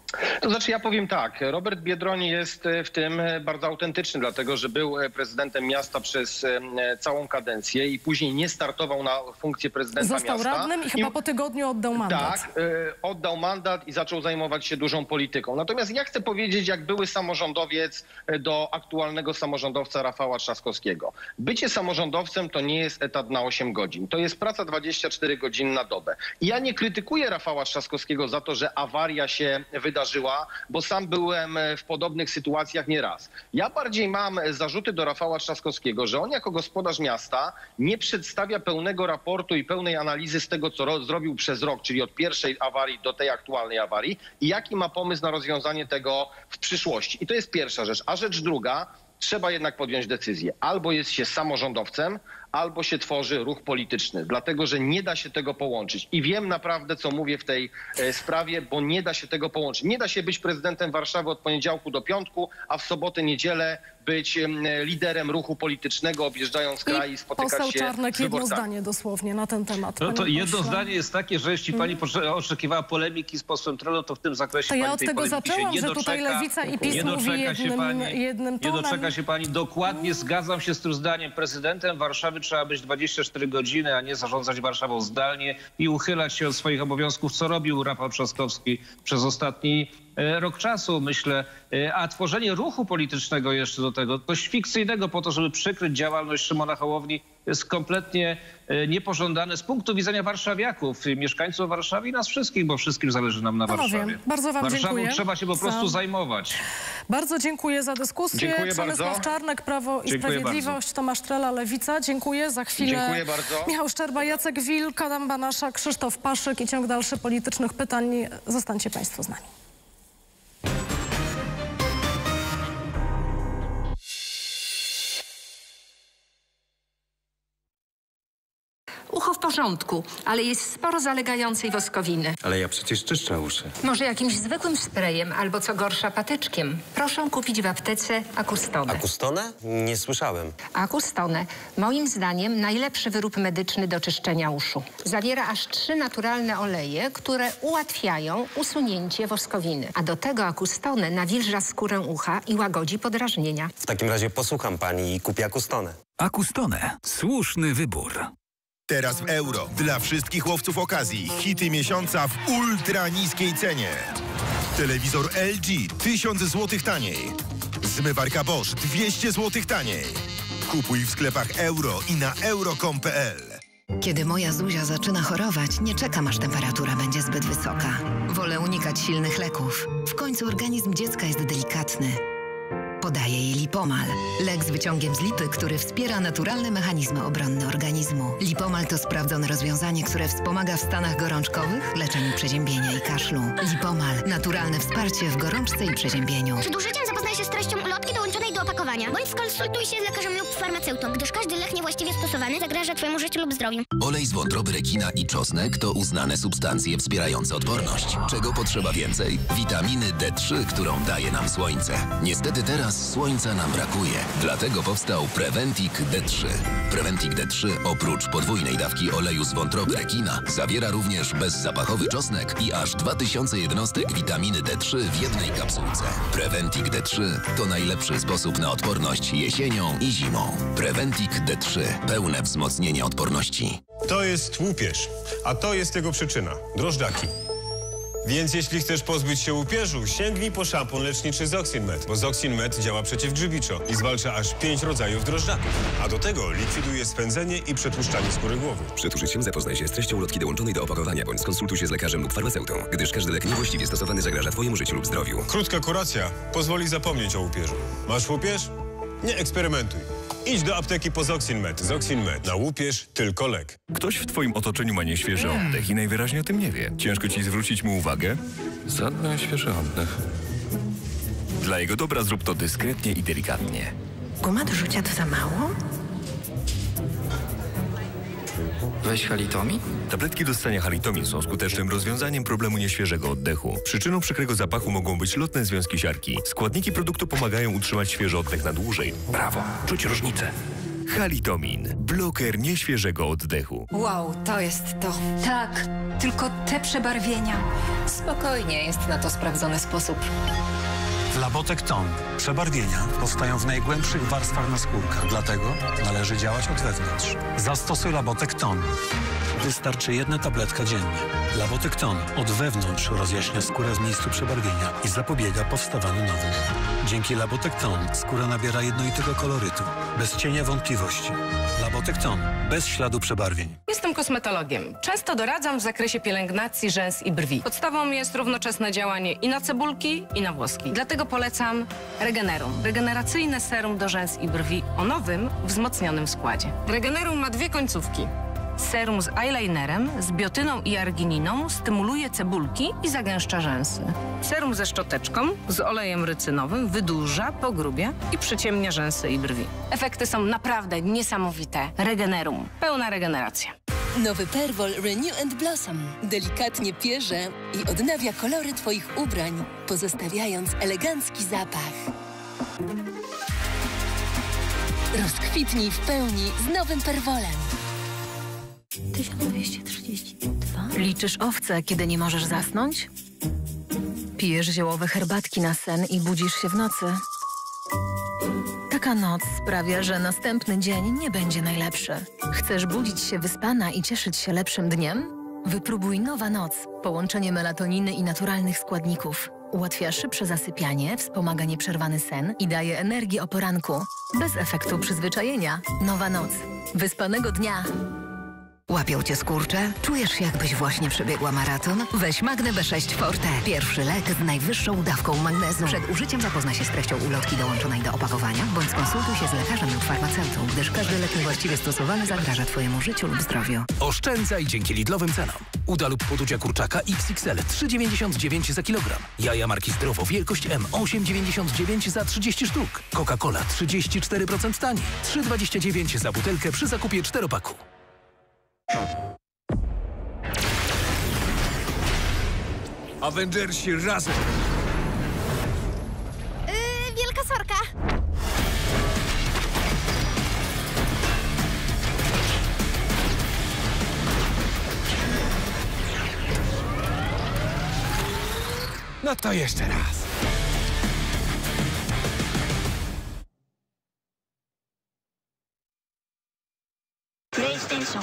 To znaczy ja powiem tak, Robert Biedroń jest w tym bardzo autentyczny, dlatego że był prezydentem miasta przez całą kadencję i później nie startował na funkcję prezydenta Został miasta. radnym i chyba po tygodniu oddał mandat. Tak, y, oddał mandat i zaczął zajmować się dużą polityką. Natomiast ja chcę powiedzieć, jak były samorządowiec do aktualnego samorządowca Rafała Trzaskowskiego. Bycie samorządowcem to nie jest etat na osiem godzin. To jest praca dwadzieścia cztery godziny na dobę. I ja nie krytykuję Rafała Trzaskowskiego za to, że awaria się wydarzyła, bo sam byłem w podobnych sytuacjach nieraz. Ja bardziej mam zarzuty do Rafała Trzaskowskiego, że on jako gospodarz miasta nie przedstawia pełnego raportu i pełnej analizy z tego, co ro- zrobił przez rok, czyli od pierwszej awarii do tej aktualnej awarii i jaki ma pomysł na rozwiązanie tego w przyszłości. I to jest pierwsza rzecz. A rzecz druga, trzeba jednak podjąć decyzję. Albo jest się samorządowcem, albo się tworzy ruch polityczny, dlatego że nie da się tego połączyć. I wiem naprawdę, co mówię w tej e, sprawie, bo nie da się tego połączyć. Nie da się być prezydentem Warszawy od poniedziałku do piątku, a w sobotę, niedzielę być e, liderem ruchu politycznego, objeżdżając kraj i spotykać poseł się Czarnek, z jedno wyborcami. zdanie dosłownie na ten temat. No to Panie jedno pośle. zdanie jest takie, że jeśli pani mm. oczekiwała polemiki z posłem Trelą, to w tym zakresie To ja pani od tej tego polemiki zaczęłam, się nie że tutaj doczeka. Lewica i PiS Nie mówi doczeka się jednym, pani, jednym nie tonem. doczeka się pani. Dokładnie zgadzam się z tym zdaniem. Prezydentem Warszawy trzeba być dwadzieścia cztery godziny, a nie zarządzać Warszawą zdalnie i uchylać się od swoich obowiązków, co robił Rafał Trzaskowski przez ostatni e, rok czasu, myślę. E, a tworzenie ruchu politycznego jeszcze do tego, dość fikcyjnego po to, żeby przykryć działalność Szymona Hołowni, jest kompletnie e, niepożądane z punktu widzenia warszawiaków, mieszkańców Warszawy i nas wszystkich, bo wszystkim zależy nam na Panowie, Warszawie. bardzo wam Warszawą dziękuję trzeba się po prostu za... zajmować. Bardzo dziękuję za dyskusję. Dziękuję Przemysław bardzo. Czarnek, Prawo i Dziękuję Sprawiedliwość, bardzo. Tomasz Trela, Lewica. Dziękuję. Za chwilę Dziękuję bardzo. Michał Szczerba, Jacek Wilk, Adam Banaszak, Krzysztof Paszyk i ciąg dalszy politycznych pytań. Zostańcie państwo z nami. Ucho w porządku, ale jest sporo zalegającej woskowiny. Ale ja przecież czyszczę uszy. Może jakimś zwykłym sprayem albo co gorsza patyczkiem. Proszę kupić w aptece Acustonę. Acustonę? Nie słyszałem. Acustonę, moim zdaniem, najlepszy wyrób medyczny do czyszczenia uszu. Zawiera aż trzy naturalne oleje, które ułatwiają usunięcie woskowiny. A do tego Acustonę nawilża skórę ucha i łagodzi podrażnienia. W takim razie posłucham pani i kupię Acustonę. Acustonę. Słuszny wybór. Teraz w euro. Dla wszystkich łowców okazji. Hity miesiąca w ultra niskiej cenie. Telewizor L G tysiąc złotych taniej. Zmywarka Bosch dwieście złotych taniej. Kupuj w sklepach euro i na euro kropka com kropka p l. Kiedy moja Zuzia zaczyna chorować, nie czekam, aż temperatura będzie zbyt wysoka. Wolę unikać silnych leków. W końcu organizm dziecka jest delikatny. Podaję jej Lipomal. Lek z wyciągiem z lipy, który wspiera naturalne mechanizmy obronne organizmu. Lipomal to sprawdzone rozwiązanie, które wspomaga w stanach gorączkowych, leczeniu przeziębienia i kaszlu. Lipomal. Naturalne wsparcie w gorączce i przeziębieniu. Przed użyciem zapoznaj się z treścią ulotki dołączonej do opakowania. Bądź skonsultuj się z lekarzem lub farmaceutą, gdyż każdy lek niewłaściwie stosowany zagraża Twojemu życiu lub zdrowiu. Olej z wątroby rekina i czosnek to uznane substancje wspierające odporność. Czego potrzeba więcej? Witaminy D trzy, którą daje nam słońce. Niestety teraz słońca nam brakuje. Dlatego powstał Preventic D trzy. Preventic D trzy oprócz podwójnej dawki oleju z wątroby rekina zawiera również bezzapachowy czosnek i aż dwa tysiące jednostek witaminy D trzy w jednej kapsułce. Preventic D trzy to najlepszy sposób na odporność jesienią i zimą. Preventic D trzy. Pełne wzmocnienie odporności. To jest łupież, a to jest jego przyczyna. Drożdżaki. Więc jeśli chcesz pozbyć się łupieżu, sięgnij po szampon leczniczy Zoxin-Med, bo Zoxin-Med działa przeciwgrzybiczo i zwalcza aż pięć rodzajów drożdżaków. A do tego likwiduje spędzenie i przetłuszczanie skóry głowy. Przed użyciem zapoznaj się z treścią ulotki dołączonej do opakowania, bądź skonsultuj się z lekarzem lub farmaceutą, gdyż każdy lek niewłaściwie stosowany zagraża Twojemu życiu lub zdrowiu. Krótka kuracja pozwoli zapomnieć o łupieżu. Masz łupież? Nie eksperymentuj. Idź do apteki po Zoxin-Med. Zoxin-Med. Na łupież tylko lek. Ktoś w twoim otoczeniu ma nieświeży oddech i najwyraźniej o tym nie wie. Ciężko ci zwrócić mu uwagę? Zadbaj świeży oddech. Dla jego dobra zrób to dyskretnie i delikatnie. Guma do rzucia to za mało? Weź Halitomi? Tabletki do ssania Halitomin są skutecznym rozwiązaniem problemu nieświeżego oddechu. Przyczyną przykrego zapachu mogą być lotne związki siarki. Składniki produktu pomagają utrzymać świeży oddech na dłużej. Brawo, czuć różnicę. Halitomin. Bloker nieświeżego oddechu. Wow, to jest to. Tak, tylko te przebarwienia. Spokojnie, jest na to sprawdzony sposób. Labotek Ton. Przebarwienia powstają w najgłębszych warstwach naskórka, dlatego należy działać od wewnątrz. Zastosuj Labotek Ton. Wystarczy jedna tabletka dziennie. Labotek Ton od wewnątrz rozjaśnia skórę w miejscu przebarwienia i zapobiega powstawaniu nowych. Dzięki Labotek Ton skóra nabiera jednolitego kolorytu, bez cienia wątpliwości. Labotek Ton, bez śladu przebarwień. Jestem kosmetologiem. Często doradzam w zakresie pielęgnacji rzęs i brwi. Podstawą jest równoczesne działanie i na cebulki, i na włoski. Dlatego polecam Regenerum. Regeneracyjne serum do rzęs i brwi o nowym, wzmocnionym składzie. Regenerum ma dwie końcówki. Serum z eyelinerem, z biotyną i argininą stymuluje cebulki i zagęszcza rzęsy. Serum ze szczoteczką, z olejem rycynowym wydłuża, pogrubia i przyciemnia rzęsy i brwi. Efekty są naprawdę niesamowite. Regenerum. Pełna regeneracja. Nowy Perwoll Renew and Blossom delikatnie pierze i odnawia kolory Twoich ubrań, pozostawiając elegancki zapach. Rozkwitnij w pełni z nowym Perwollem. tysiąc dwieście trzydzieści dwa. Liczysz owce, kiedy nie możesz zasnąć? Pijesz ziołowe herbatki na sen i budzisz się w nocy. Taka noc sprawia, że następny dzień nie będzie najlepszy. Chcesz budzić się wyspana i cieszyć się lepszym dniem? Wypróbuj Nowa Noc. Połączenie melatoniny i naturalnych składników. Ułatwia szybsze zasypianie, wspomaga nieprzerwany sen i daje energię o poranku. Bez efektu przyzwyczajenia. Nowa Noc. Wyspanego dnia. Łapią cię skurcze? Czujesz się, jakbyś właśnie przebiegła maraton? Weź Magnę B sześć Forte. Pierwszy lek z najwyższą dawką magnezu. Przed użyciem zapoznaj się z treścią ulotki dołączonej do opakowania, bądź skonsultuj się z lekarzem lub farmaceutą, gdyż każdy lek niewłaściwie stosowany zagraża Twojemu życiu lub zdrowiu. Oszczędzaj dzięki Lidlowym cenom. Uda lub poducia kurczaka X X L trzy dziewięćdziesiąt dziewięć za kilogram. Jaja marki Zdrowo wielkość M osiem dziewięćdziesiąt dziewięć za trzydzieści sztuk. Coca-Cola trzydzieści cztery procent taniej. trzy dwadzieścia dziewięć za butelkę przy zakupie czteropaku. Avengersi razem! Yy, wielka sorka! No to jeszcze raz. PlayStation.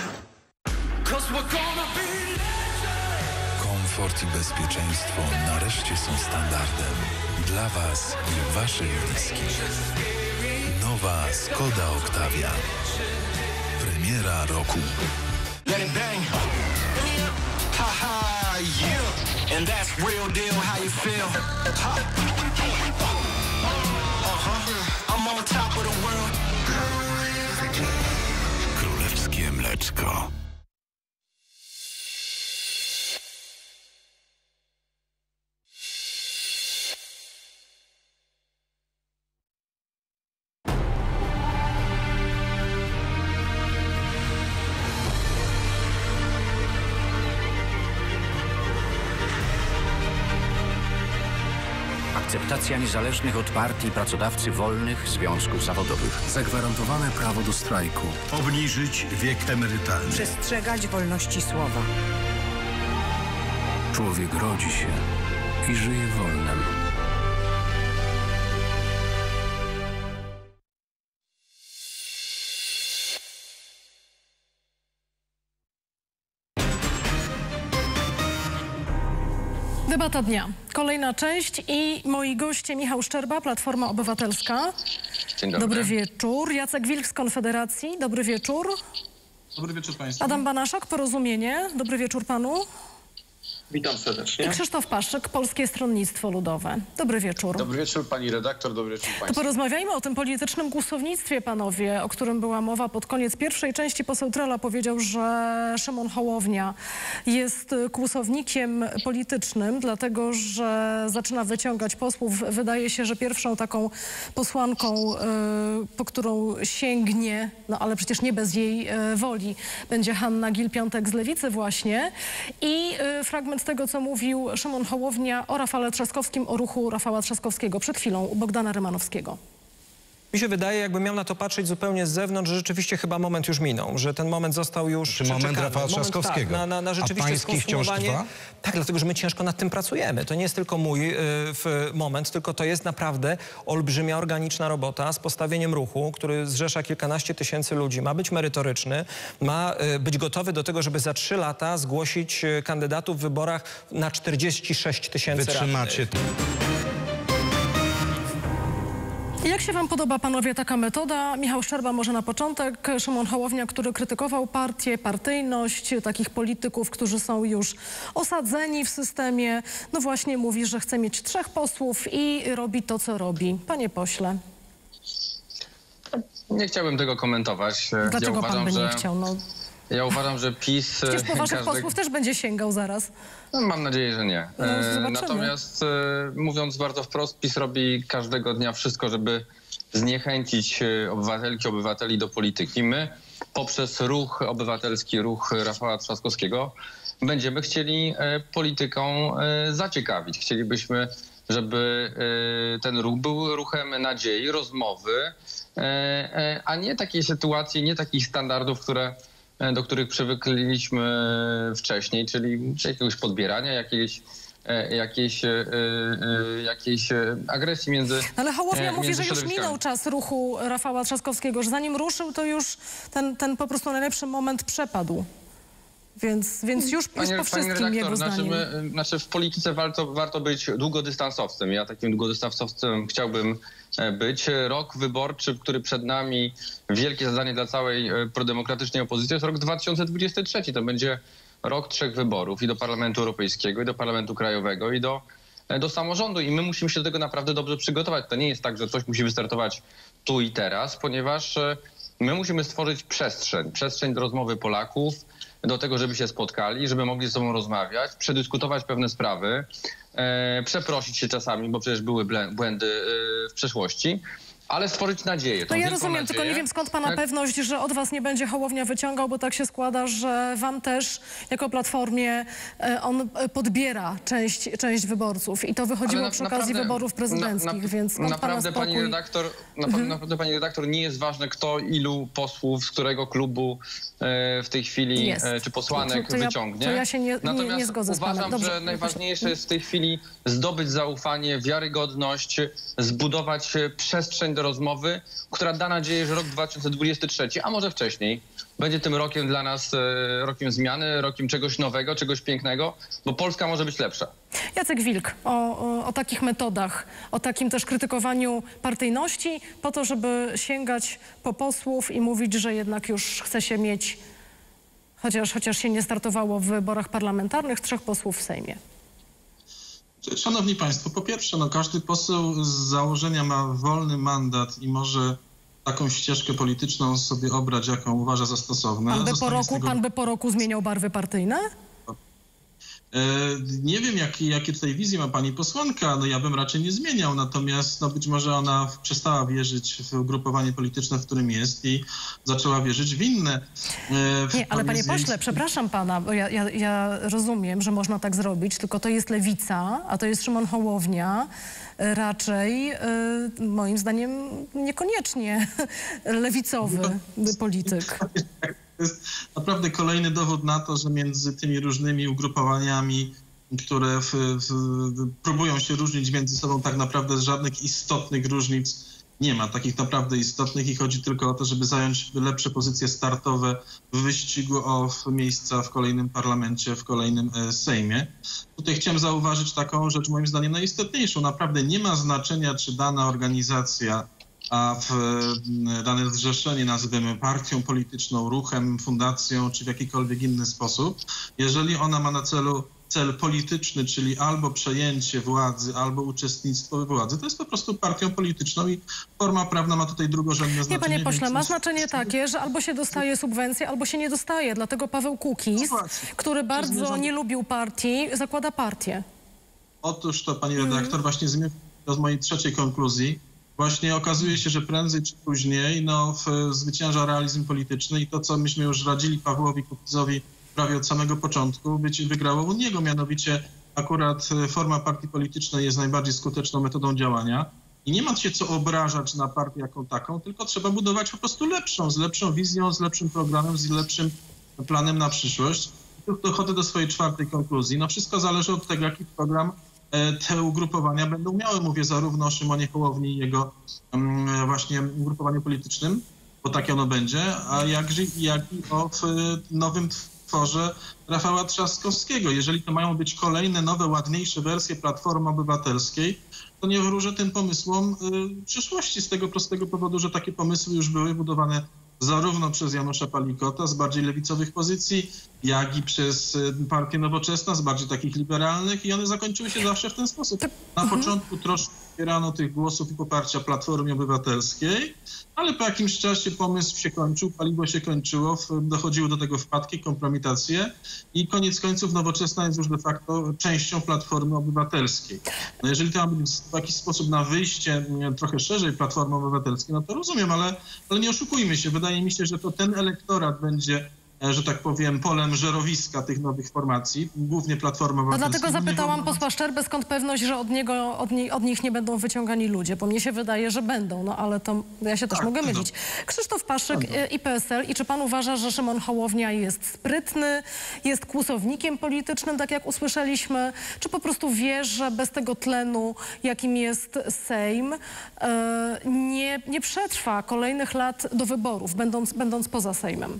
Komfort i bezpieczeństwo nareszcie są standardem dla Was i Waszych bliskich. Nowa Skoda Octavia. Premiera roku. Królewskie mleczko. Akceptacja niezależnych od partii pracodawcy wolnych związków zawodowych. Zagwarantowane prawo do strajku. Obniżyć wiek emerytalny. Przestrzegać wolności słowa. Człowiek rodzi się i żyje wolnym. Debata dnia. Kolejna część i moi goście Michał Szczerba, Platforma Obywatelska. Dzień dobry. Dobry wieczór. Jacek Wilk z Konfederacji. Dobry wieczór. Dobry wieczór Państwu. Adam Banaszak, Porozumienie. Dobry wieczór Panu. Witam serdecznie. I Krzysztof Paszyk, Polskie Stronnictwo Ludowe. Dobry wieczór. Dobry wieczór Pani redaktor, dobry wieczór Państwu. To porozmawiajmy o tym politycznym głosownictwie, panowie, o którym była mowa pod koniec pierwszej części. Poseł Trela powiedział, że Szymon Hołownia jest kłusownikiem politycznym, dlatego że zaczyna wyciągać posłów. Wydaje się, że pierwszą taką posłanką, yy, po którą sięgnie, no ale przecież nie bez jej yy, woli, będzie Hanna Gill-Piątek z Lewicy właśnie. I yy, fragment tego, co mówił Szymon Hołownia o Rafale Trzaskowskim, o ruchu Rafała Trzaskowskiego przed chwilą u Bogdana Rymanowskiego. Mi się wydaje, jakbym miał na to patrzeć zupełnie z zewnątrz, że rzeczywiście chyba moment już minął, że ten moment został już Czy moment Rafała Trzaskowskiego? Tak, na, na, na rzeczywiście A pański wciąż trwa? Tak, dlatego, że my ciężko nad tym pracujemy. To nie jest tylko mój y, w moment, tylko to jest naprawdę olbrzymia, organiczna robota z postawieniem ruchu, który zrzesza kilkanaście tysięcy ludzi. Ma być merytoryczny, ma y, być gotowy do tego, żeby za trzy lata zgłosić y, kandydatów w wyborach na czterdzieści sześć tysięcy radnych. Wytrzymacie to. Jak się wam podoba, panowie, taka metoda? Michał Szczerba może na początek. Szymon Hołownia, który krytykował partię, partyjność, takich polityków, którzy są już osadzeni w systemie. No właśnie mówi, że chce mieć trzech posłów i robi to, co robi. Panie pośle. Nie chciałbym tego komentować. Dlaczego ja uważam, pan by że... nie chciał? No... Ja uważam, że PiS... Przecież po waszych każdy... posłów też będzie sięgał zaraz. No, mam nadzieję, że nie. No, e, natomiast e, mówiąc bardzo wprost, PiS robi każdego dnia wszystko, żeby zniechęcić obywatelki, obywateli do polityki. My poprzez ruch obywatelski, ruch Rafała Trzaskowskiego będziemy chcieli e, polityką e, zaciekawić. Chcielibyśmy, żeby e, ten ruch był ruchem nadziei, rozmowy, e, e, a nie takiej sytuacji, nie takich standardów, które do których przywykliśmy wcześniej, czyli jakiegoś podbierania, jakiejś, jakiejś, jakiejś agresji między Ale Hołownia mówi, że już środowiskami. minął czas ruchu Rafała Trzaskowskiego, że zanim ruszył, to już ten, ten po prostu najlepszy moment przepadł. Więc, więc już, już Panie, po wszystkim panie jego redaktor, zdaniem. znaczy, my, znaczy w polityce warto, warto być długodystansowcem. Ja takim długodystansowcem chciałbym być. Rok wyborczy, który przed nami, wielkie zadanie dla całej prodemokratycznej opozycji, to jest rok dwa tysiące dwudziesty trzeci. To będzie rok trzech wyborów i do Parlamentu Europejskiego, i do Parlamentu Krajowego, i do, do samorządu. I my musimy się do tego naprawdę dobrze przygotować. To nie jest tak, że coś musi wystartować tu i teraz, ponieważ my musimy stworzyć przestrzeń. Przestrzeń do rozmowy Polaków, do tego, żeby się spotkali, żeby mogli ze sobą rozmawiać, przedyskutować pewne sprawy, e, przeprosić się czasami, bo przecież były błędy e, w przeszłości, ale stworzyć nadzieję. To ja rozumiem, nadzieję. Tylko nie wiem, skąd pana tak. pewność, że od was nie będzie Hołownia wyciągał, bo tak się składa, że wam też jako Platformie on podbiera część, część wyborców i to wychodziło na, przy okazji naprawdę, wyborów prezydenckich, na, na, więc skąd naprawdę, pana pani redaktor, na, mhm. naprawdę, pani redaktor, nie jest ważne, kto ilu posłów z którego klubu e, w tej chwili, e, czy posłanek to, to ja, wyciągnie. To ja się nie, Natomiast nie, nie zgodzę z uważam, panem. Dobrze, że najważniejsze jest w tej chwili zdobyć zaufanie, wiarygodność, zbudować przestrzeń do rozmowy, która da nadzieję, że rok dwa tysiące dwudziesty trzeci, a może wcześniej, będzie tym rokiem dla nas, e, rokiem zmiany, rokiem czegoś nowego, czegoś pięknego, bo Polska może być lepsza. Jacek Wilk, o, o, o takich metodach, o takim też krytykowaniu partyjności, po to, żeby sięgać po posłów i mówić, że jednak już chce się mieć, chociaż, chociaż się nie startowało w wyborach parlamentarnych, trzech posłów w Sejmie. Szanowni Państwo, po pierwsze, no każdy poseł z założenia ma wolny mandat i może taką ścieżkę polityczną sobie obrać, jaką uważa za stosowne. Pan by, po roku, tego... pan by po roku zmieniał barwy partyjne? Nie wiem, jakie, jakie tutaj wizje ma pani posłanka, no ja bym raczej nie zmieniał, natomiast no być może ona przestała wierzyć w ugrupowanie polityczne, w którym jest i zaczęła wierzyć w inne. W nie, ale panie pośle, przepraszam pana, bo ja, ja, ja rozumiem, że można tak zrobić, tylko to jest Lewica, a to jest Szymon Hołownia, raczej moim zdaniem niekoniecznie lewicowy polityk. To jest naprawdę kolejny dowód na to, że między tymi różnymi ugrupowaniami, które w, w, próbują się różnić między sobą, tak naprawdę żadnych istotnych różnic nie ma. Takich naprawdę istotnych i chodzi tylko o to, żeby zająć lepsze pozycje startowe w wyścigu o miejsca w kolejnym parlamencie, w kolejnym e, Sejmie. Tutaj chciałem zauważyć taką rzecz moim zdaniem najistotniejszą. Naprawdę nie ma znaczenia, czy dana organizacja, a w dane zrzeszenie nazwiemy partią polityczną, ruchem, fundacją czy w jakikolwiek inny sposób, jeżeli ona ma na celu cel polityczny, czyli albo przejęcie władzy, albo uczestnictwo we władzy, to jest po prostu partią polityczną i forma prawna ma tutaj drugorzędne znaczenie. Nie, panie pośle, ma znaczenie takie, że albo się dostaje subwencje, albo się nie dostaje. Dlatego Paweł Kukiz, który bardzo nie lubił partii, zakłada partię. Otóż to, pani redaktor, właśnie zmierzam do mojej trzeciej konkluzji. Właśnie okazuje się, że prędzej czy później no, zwycięża realizm polityczny i to, co myśmy już radzili Pawłowi Kukizowi prawie od samego początku, być wygrało u niego. Mianowicie akurat forma partii politycznej jest najbardziej skuteczną metodą działania i nie ma się co obrażać na partię jaką taką, tylko trzeba budować po prostu lepszą, z lepszą wizją, z lepszym programem, z lepszym planem na przyszłość. I tu dochodzę do swojej czwartej konkluzji. No wszystko zależy od tego, jaki program te ugrupowania będą miały. Mówię zarówno o Szymonie Hołowni i jego um, właśnie ugrupowaniu politycznym, bo takie ono będzie, a jakże, jak i o w nowym tworze Rafała Trzaskowskiego. Jeżeli to mają być kolejne, nowe, ładniejsze wersje Platformy Obywatelskiej, to nie wróżę tym pomysłom y, przyszłości z tego prostego powodu, że takie pomysły już były budowane zarówno przez Janusza Palikota z bardziej lewicowych pozycji, jak i przez Partię Nowoczesną z bardziej takich liberalnych i one zakończyły się zawsze w ten sposób. Na początku troszkę wspierano tych głosów i poparcia Platformy Obywatelskiej, ale po jakimś czasie pomysł się kończył, paliwo się kończyło, dochodziły do tego wpadki, kompromitacje i koniec końców Nowoczesna jest już de facto częścią Platformy Obywatelskiej. No jeżeli to ma być w jakiś sposób na wyjście trochę szerzej Platformy Obywatelskiej, no to rozumiem, ale, ale nie oszukujmy się. Wydaje mi się, że to ten elektorat będzie, że tak powiem, polem żerowiska tych nowych formacji, głównie Platforma No Obywatelska. dlatego zapytałam posła Szczerbę, skąd pewność, że od niego, od, nie, od nich nie będą wyciągani ludzie, bo mnie się wydaje, że będą, no ale to ja się też Tak, mogę będą. mylić. Krzysztof Paszyk Będą. i P S L. I czy pan uważa, że Szymon Hołownia jest sprytny, jest kłusownikiem politycznym, tak jak usłyszeliśmy, czy po prostu wie, że bez tego tlenu, jakim jest Sejm, e, nie, nie przetrwa kolejnych lat do wyborów, będąc, będąc poza Sejmem?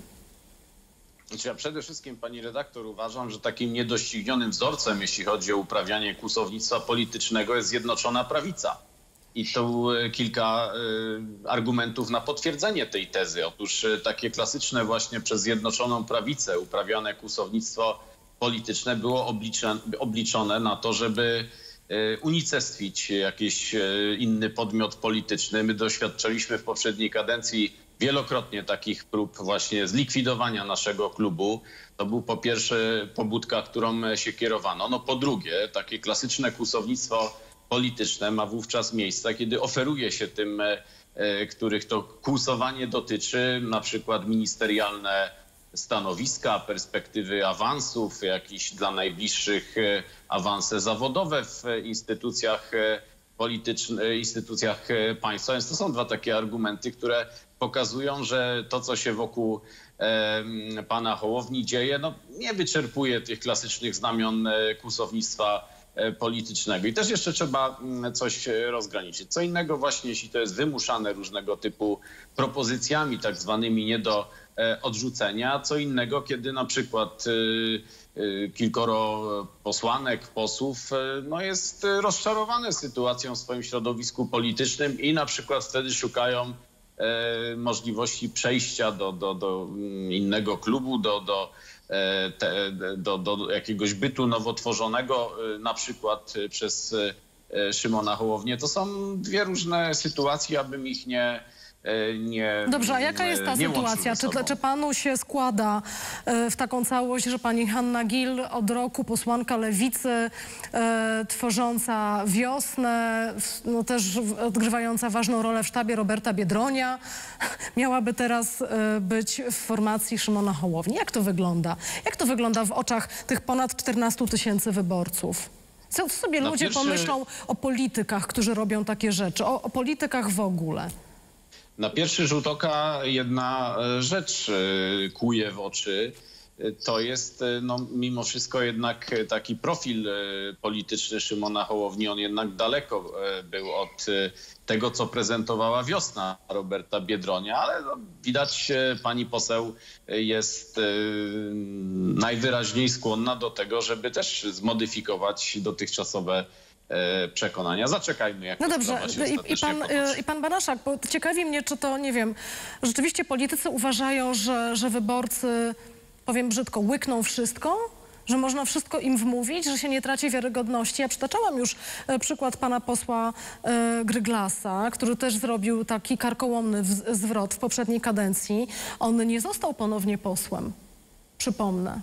Znaczy ja przede wszystkim, pani redaktor, uważam, że takim niedoścignionym wzorcem, jeśli chodzi o uprawianie kłusownictwa politycznego, jest Zjednoczona Prawica. I tu kilka y, argumentów na potwierdzenie tej tezy. Otóż y, takie klasyczne właśnie przez Zjednoczoną Prawicę uprawiane kłusownictwo polityczne było obliczone, obliczone na to, żeby y, unicestwić jakiś y, inny podmiot polityczny. My doświadczyliśmy w poprzedniej kadencji wielokrotnie takich prób właśnie zlikwidowania naszego klubu. To był po pierwsze pobudka, którą się kierowano. No po drugie, takie klasyczne kłusownictwo polityczne ma wówczas miejsce, kiedy oferuje się tym, których to kłusowanie dotyczy, na przykład ministerialne stanowiska, perspektywy awansów, jakieś dla najbliższych awanse zawodowe w instytucjach politycznych, instytucjach państwa. Więc to są dwa takie argumenty, które pokazują, że to, co się wokół e, pana Hołowni dzieje, no, nie wyczerpuje tych klasycznych znamion e, kłusownictwa e, politycznego. I też jeszcze trzeba m, coś rozgraniczyć. Co innego właśnie, jeśli to jest wymuszane różnego typu propozycjami, tak zwanymi nie do e, odrzucenia, co innego, kiedy na przykład e, e, kilkoro posłanek, posłów e, no, jest rozczarowane sytuacją w swoim środowisku politycznym i na przykład wtedy szukają możliwości przejścia do, do, do innego klubu, do, do, te, do, do jakiegoś bytu nowotworzonego, na przykład przez Szymona Hołownię. To są dwie różne sytuacje, abym ich nie... Nie, Dobrze, a jaka jest ta sytuacja? Czy, czy panu się składa e, w taką całość, że pani Hanna Gill od roku, posłanka Lewicy, e, tworząca Wiosnę, no też odgrywająca ważną rolę w sztabie Roberta Biedronia, miałaby teraz e, być w formacji Szymona Hołowni? Jak to wygląda? Jak to wygląda w oczach tych ponad czternastu tysięcy wyborców? Co sobie Na ludzie pierwszy... pomyślą o politykach, którzy robią takie rzeczy, o, o politykach w ogóle? Na pierwszy rzut oka jedna rzecz kłuje w oczy. To jest no, mimo wszystko jednak taki profil polityczny Szymona Hołowni. On jednak daleko był od tego, co prezentowała Wiosna Roberta Biedronia, ale no, widać, pani poseł jest najwyraźniej skłonna do tego, żeby też zmodyfikować dotychczasowe przekonania. Zaczekajmy, jak No to dobrze, I, i, pan, i pan Banaszak, bo ciekawi mnie, czy to, nie wiem, rzeczywiście politycy uważają, że, że wyborcy, powiem brzydko, łykną wszystko? Że można wszystko im wmówić, że się nie traci wiarygodności? Ja przytaczałam już e, przykład pana posła e, Gryglasa, który też zrobił taki karkołomny w, zwrot w poprzedniej kadencji. On nie został ponownie posłem, przypomnę.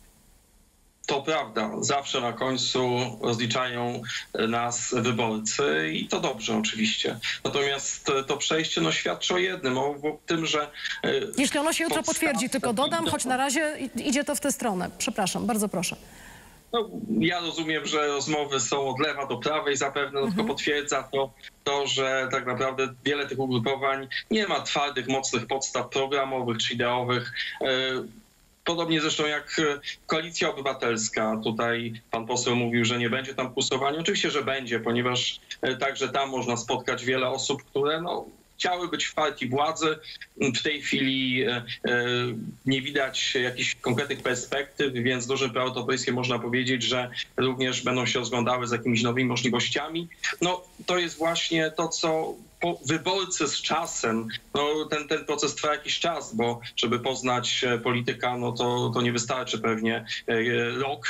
To prawda, zawsze na końcu rozliczają nas wyborcy i to dobrze oczywiście. Natomiast to przejście no, świadczy o jednym, o, o tym, że... Jeśli ono się jutro potwierdzi, tylko dodam, choć na razie idzie to w tę stronę. Przepraszam, bardzo proszę. No, ja rozumiem, że rozmowy są od lewa do prawej zapewne, no, mhm. tylko potwierdza to, to, że tak naprawdę wiele tych ugrupowań nie ma twardych, mocnych podstaw programowych czy ideowych. Podobnie zresztą jak Koalicja Obywatelska. Tutaj pan poseł mówił, że nie będzie tam głosowania. Oczywiście, że będzie, ponieważ także tam można spotkać wiele osób, które no, chciały być w partii władzy. W tej chwili e, nie widać jakichś konkretnych perspektyw, więc z dużym prawdopodobieństwem można powiedzieć, że również będą się rozglądały z jakimiś nowymi możliwościami. No to jest właśnie to, co po, wyborcy z czasem, no ten, ten proces trwa jakiś czas, bo żeby poznać polityka, no to, to nie wystarczy pewnie e, rok,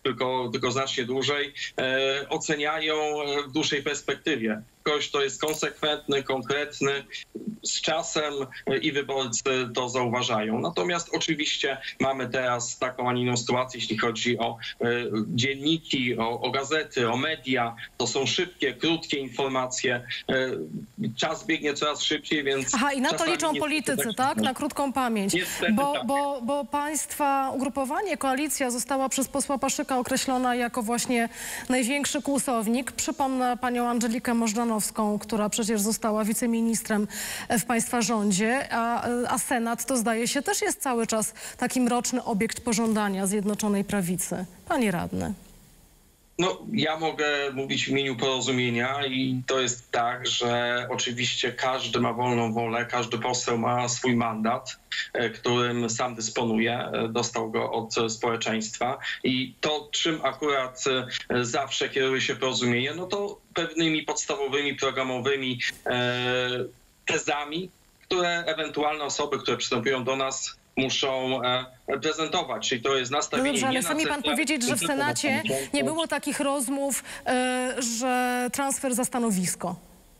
tylko, tylko znacznie dłużej, e, oceniają w dłuższej perspektywie. Ktoś, kto jest konsekwentny, konkretny, z czasem i wyborcy to zauważają. Natomiast oczywiście mamy teraz taką, a nie inną sytuację, jeśli chodzi o e, dzienniki, o, o gazety, o media. To są szybkie, krótkie informacje. E, czas biegnie coraz szybciej, więc... Aha, i na to liczą nie politycy, tak? tak? Na krótką pamięć. Niestety bo, tak. bo, bo państwa ugrupowanie, koalicja została przez posła Paszyka określona jako właśnie największy kłusownik. Przypomnę panią Angelikę Możdżanowską, która przecież została wiceministrem w państwa rządzie, a, a Senat to zdaje się też jest cały czas taki mroczny obiekt pożądania Zjednoczonej Prawicy. Panie radny. No, ja mogę mówić w imieniu Porozumienia i to jest tak, że oczywiście każdy ma wolną wolę, każdy poseł ma swój mandat, którym sam dysponuje, dostał go od społeczeństwa i to, czym akurat zawsze kieruje się Porozumienie, no to pewnymi podstawowymi, programowymi tezami, które ewentualne osoby, które przystępują do nas, muszą prezentować, czyli to jest nastawienie... No dobrze, ale nie chce mi pan powiedzieć, że w Senacie nie było takich rozmów, że transfer za stanowisko?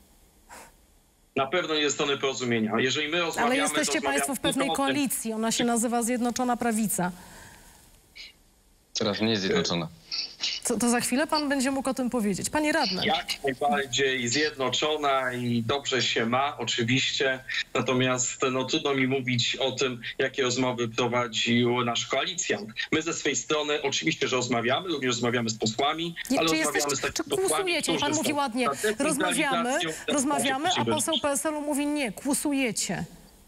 Na pewno nie ze strony Porozumienia. Jeżeli my rozmawiamy... Ale jesteście państwo w pewnej koalicji, ona się nazywa Zjednoczona Prawica. Coraz mniej zjednoczona. To, to za chwilę pan będzie mógł o tym powiedzieć. Panie radny. Jak najbardziej zjednoczona i dobrze się ma, oczywiście. Natomiast no, trudno mi mówić o tym, jakie rozmowy prowadził nasz koalicjant. My ze swojej strony oczywiście, że rozmawiamy, również rozmawiamy z posłami, Nie, ale czy rozmawiamy jesteście, z takimi czy posłami, kłusujecie? Pan mówi ładnie, rozmawiamy, rozmawiamy, a poseł P S L-u mówi nie, kłusujecie.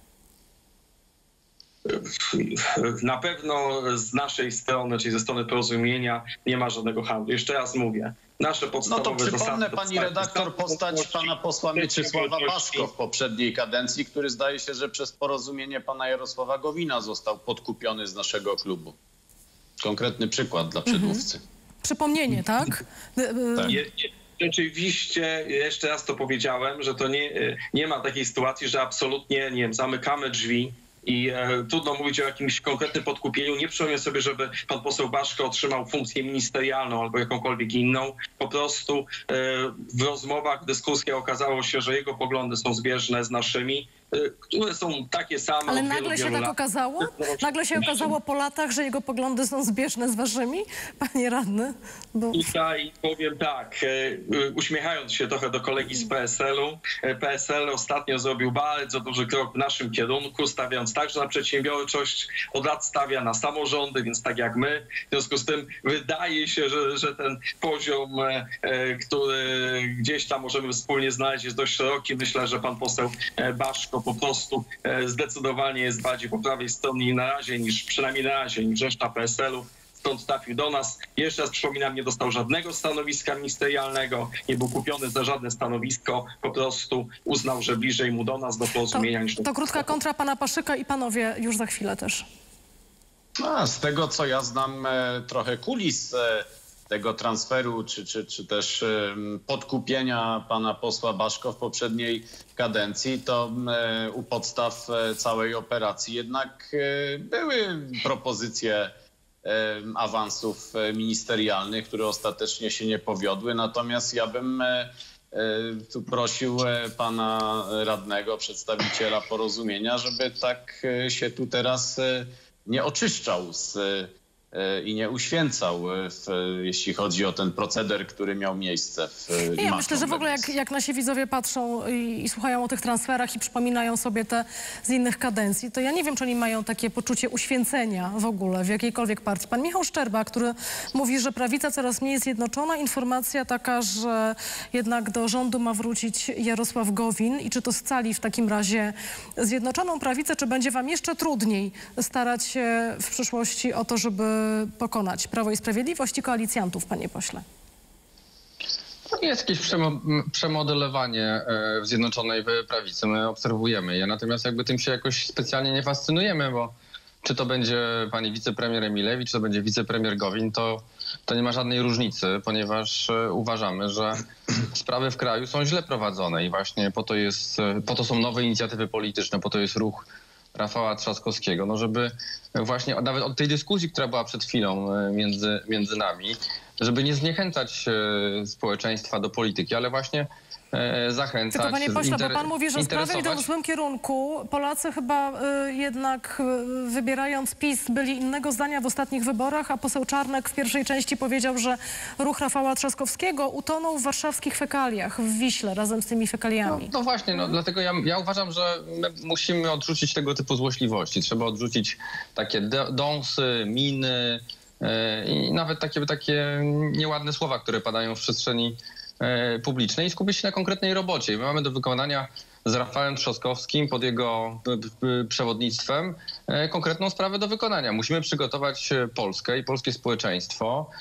Na pewno z naszej strony, czyli ze strony Porozumienia, nie ma żadnego handlu. Jeszcze raz mówię, nasze podstawowe zasady... No to przypomnę, zasady, pani redaktor, postać pana posła Mieczysława Baszko w poprzedniej kadencji, który zdaje się, że przez porozumienie pana Jarosława Gowina został podkupiony z naszego klubu. Konkretny przykład dla przedmówcy. Mhm. Przypomnienie, tak? tak. Je, rzeczywiście, jeszcze raz to powiedziałem, że to nie, nie ma takiej sytuacji, że absolutnie, nie wiem, zamykamy drzwi i e, trudno mówić o jakimś konkretnym podkupieniu. Nie przypomnę sobie, żeby pan poseł Baszko otrzymał funkcję ministerialną albo jakąkolwiek inną. Po prostu e, w rozmowach, w dyskusjach okazało się, że jego poglądy są zbieżne z naszymi, e, które są takie same. Ale od nagle wielu, się wielu tak lat. okazało? Nagle się okazało po latach, że jego poglądy są zbieżne z waszymi, panie radny? Bo... Tutaj powiem tak, e, uśmiechając się trochę do kolegi z P S L-u, e, P S L ostatnio zrobił bardzo duży krok w naszym kierunku, stawiając także na przedsiębiorczość, od lat stawia na samorządy, więc tak jak my. W związku z tym wydaje się, że, że ten poziom, e, który gdzieś tam możemy wspólnie znaleźć, jest dość szeroki. Myślę, że pan poseł Baszko po prostu e, zdecydowanie jest bardziej po prawej stronie na razie, niż przynajmniej na razie, niż reszta P S L-u. Stąd trafił do nas. Jeszcze raz przypominam, nie dostał żadnego stanowiska ministerialnego, nie był kupiony za żadne stanowisko, po prostu uznał, że bliżej mu do nas, do Porozumienia niż do... To krótka kontra pana Paszyka i panowie już za chwilę też. A, z tego, co ja znam e, trochę kulis e, tego transferu, czy, czy, czy też e, podkupienia pana posła Baszko w poprzedniej kadencji, to e, u podstaw e, całej operacji jednak e, były propozycje awansów ministerialnych, które ostatecznie się nie powiodły. Natomiast ja bym tu prosił pana radnego, przedstawiciela Porozumienia, żeby tak się tu teraz nie oczyszczał z, i nie uświęcał, w, jeśli chodzi o ten proceder, który miał miejsce w Nie, ja myślę, że w ogóle jak, jak nasi widzowie patrzą i, i słuchają o tych transferach i przypominają sobie te z innych kadencji, to ja nie wiem, czy oni mają takie poczucie uświęcenia w ogóle w jakiejkolwiek partii. Pan Michał Szczerba, który mówi, że prawica coraz mniej zjednoczona, informacja taka, że jednak do rządu ma wrócić Jarosław Gowin i czy to scali w takim razie zjednoczoną prawicę, czy będzie wam jeszcze trudniej starać się w przyszłości o to, żeby pokonać Prawo i Sprawiedliwość i koalicjantów, panie pośle? To jest jakieś przemo przemodelowanie w Zjednoczonej Prawicy. My obserwujemy je, natomiast jakby tym się jakoś specjalnie nie fascynujemy, bo czy to będzie pani wicepremier Emilewicz, czy to będzie wicepremier Gowin, to, to nie ma żadnej różnicy, ponieważ uważamy, że sprawy w kraju są źle prowadzone i właśnie po to, jest, po to są nowe inicjatywy polityczne, po to jest ruch Rafała Trzaskowskiego, no żeby właśnie nawet od tej dyskusji, która była przed chwilą między, między nami, żeby nie zniechęcać społeczeństwa do polityki, ale właśnie zachęcać. Tylko panie pośle, inter, bo pan mówi, że sprawy idą w złym kierunku. Polacy chyba y, jednak y, wybierając PiS byli innego zdania w ostatnich wyborach, a poseł Czarnek w pierwszej części powiedział, że ruch Rafała Trzaskowskiego utonął w warszawskich fekaliach, w Wiśle razem z tymi fekaliami. No, no właśnie, no, dlatego ja, ja uważam, że my musimy odrzucić tego typu złośliwości. Trzeba odrzucić takie dąsy, miny yy, i nawet takie, takie nieładne słowa, które padają w przestrzeni publicznej i skupić się na konkretnej robocie. My mamy do wykonania z Rafałem Trzaskowskim pod jego przewodnictwem konkretną sprawę do wykonania. Musimy przygotować Polskę i polskie społeczeństwo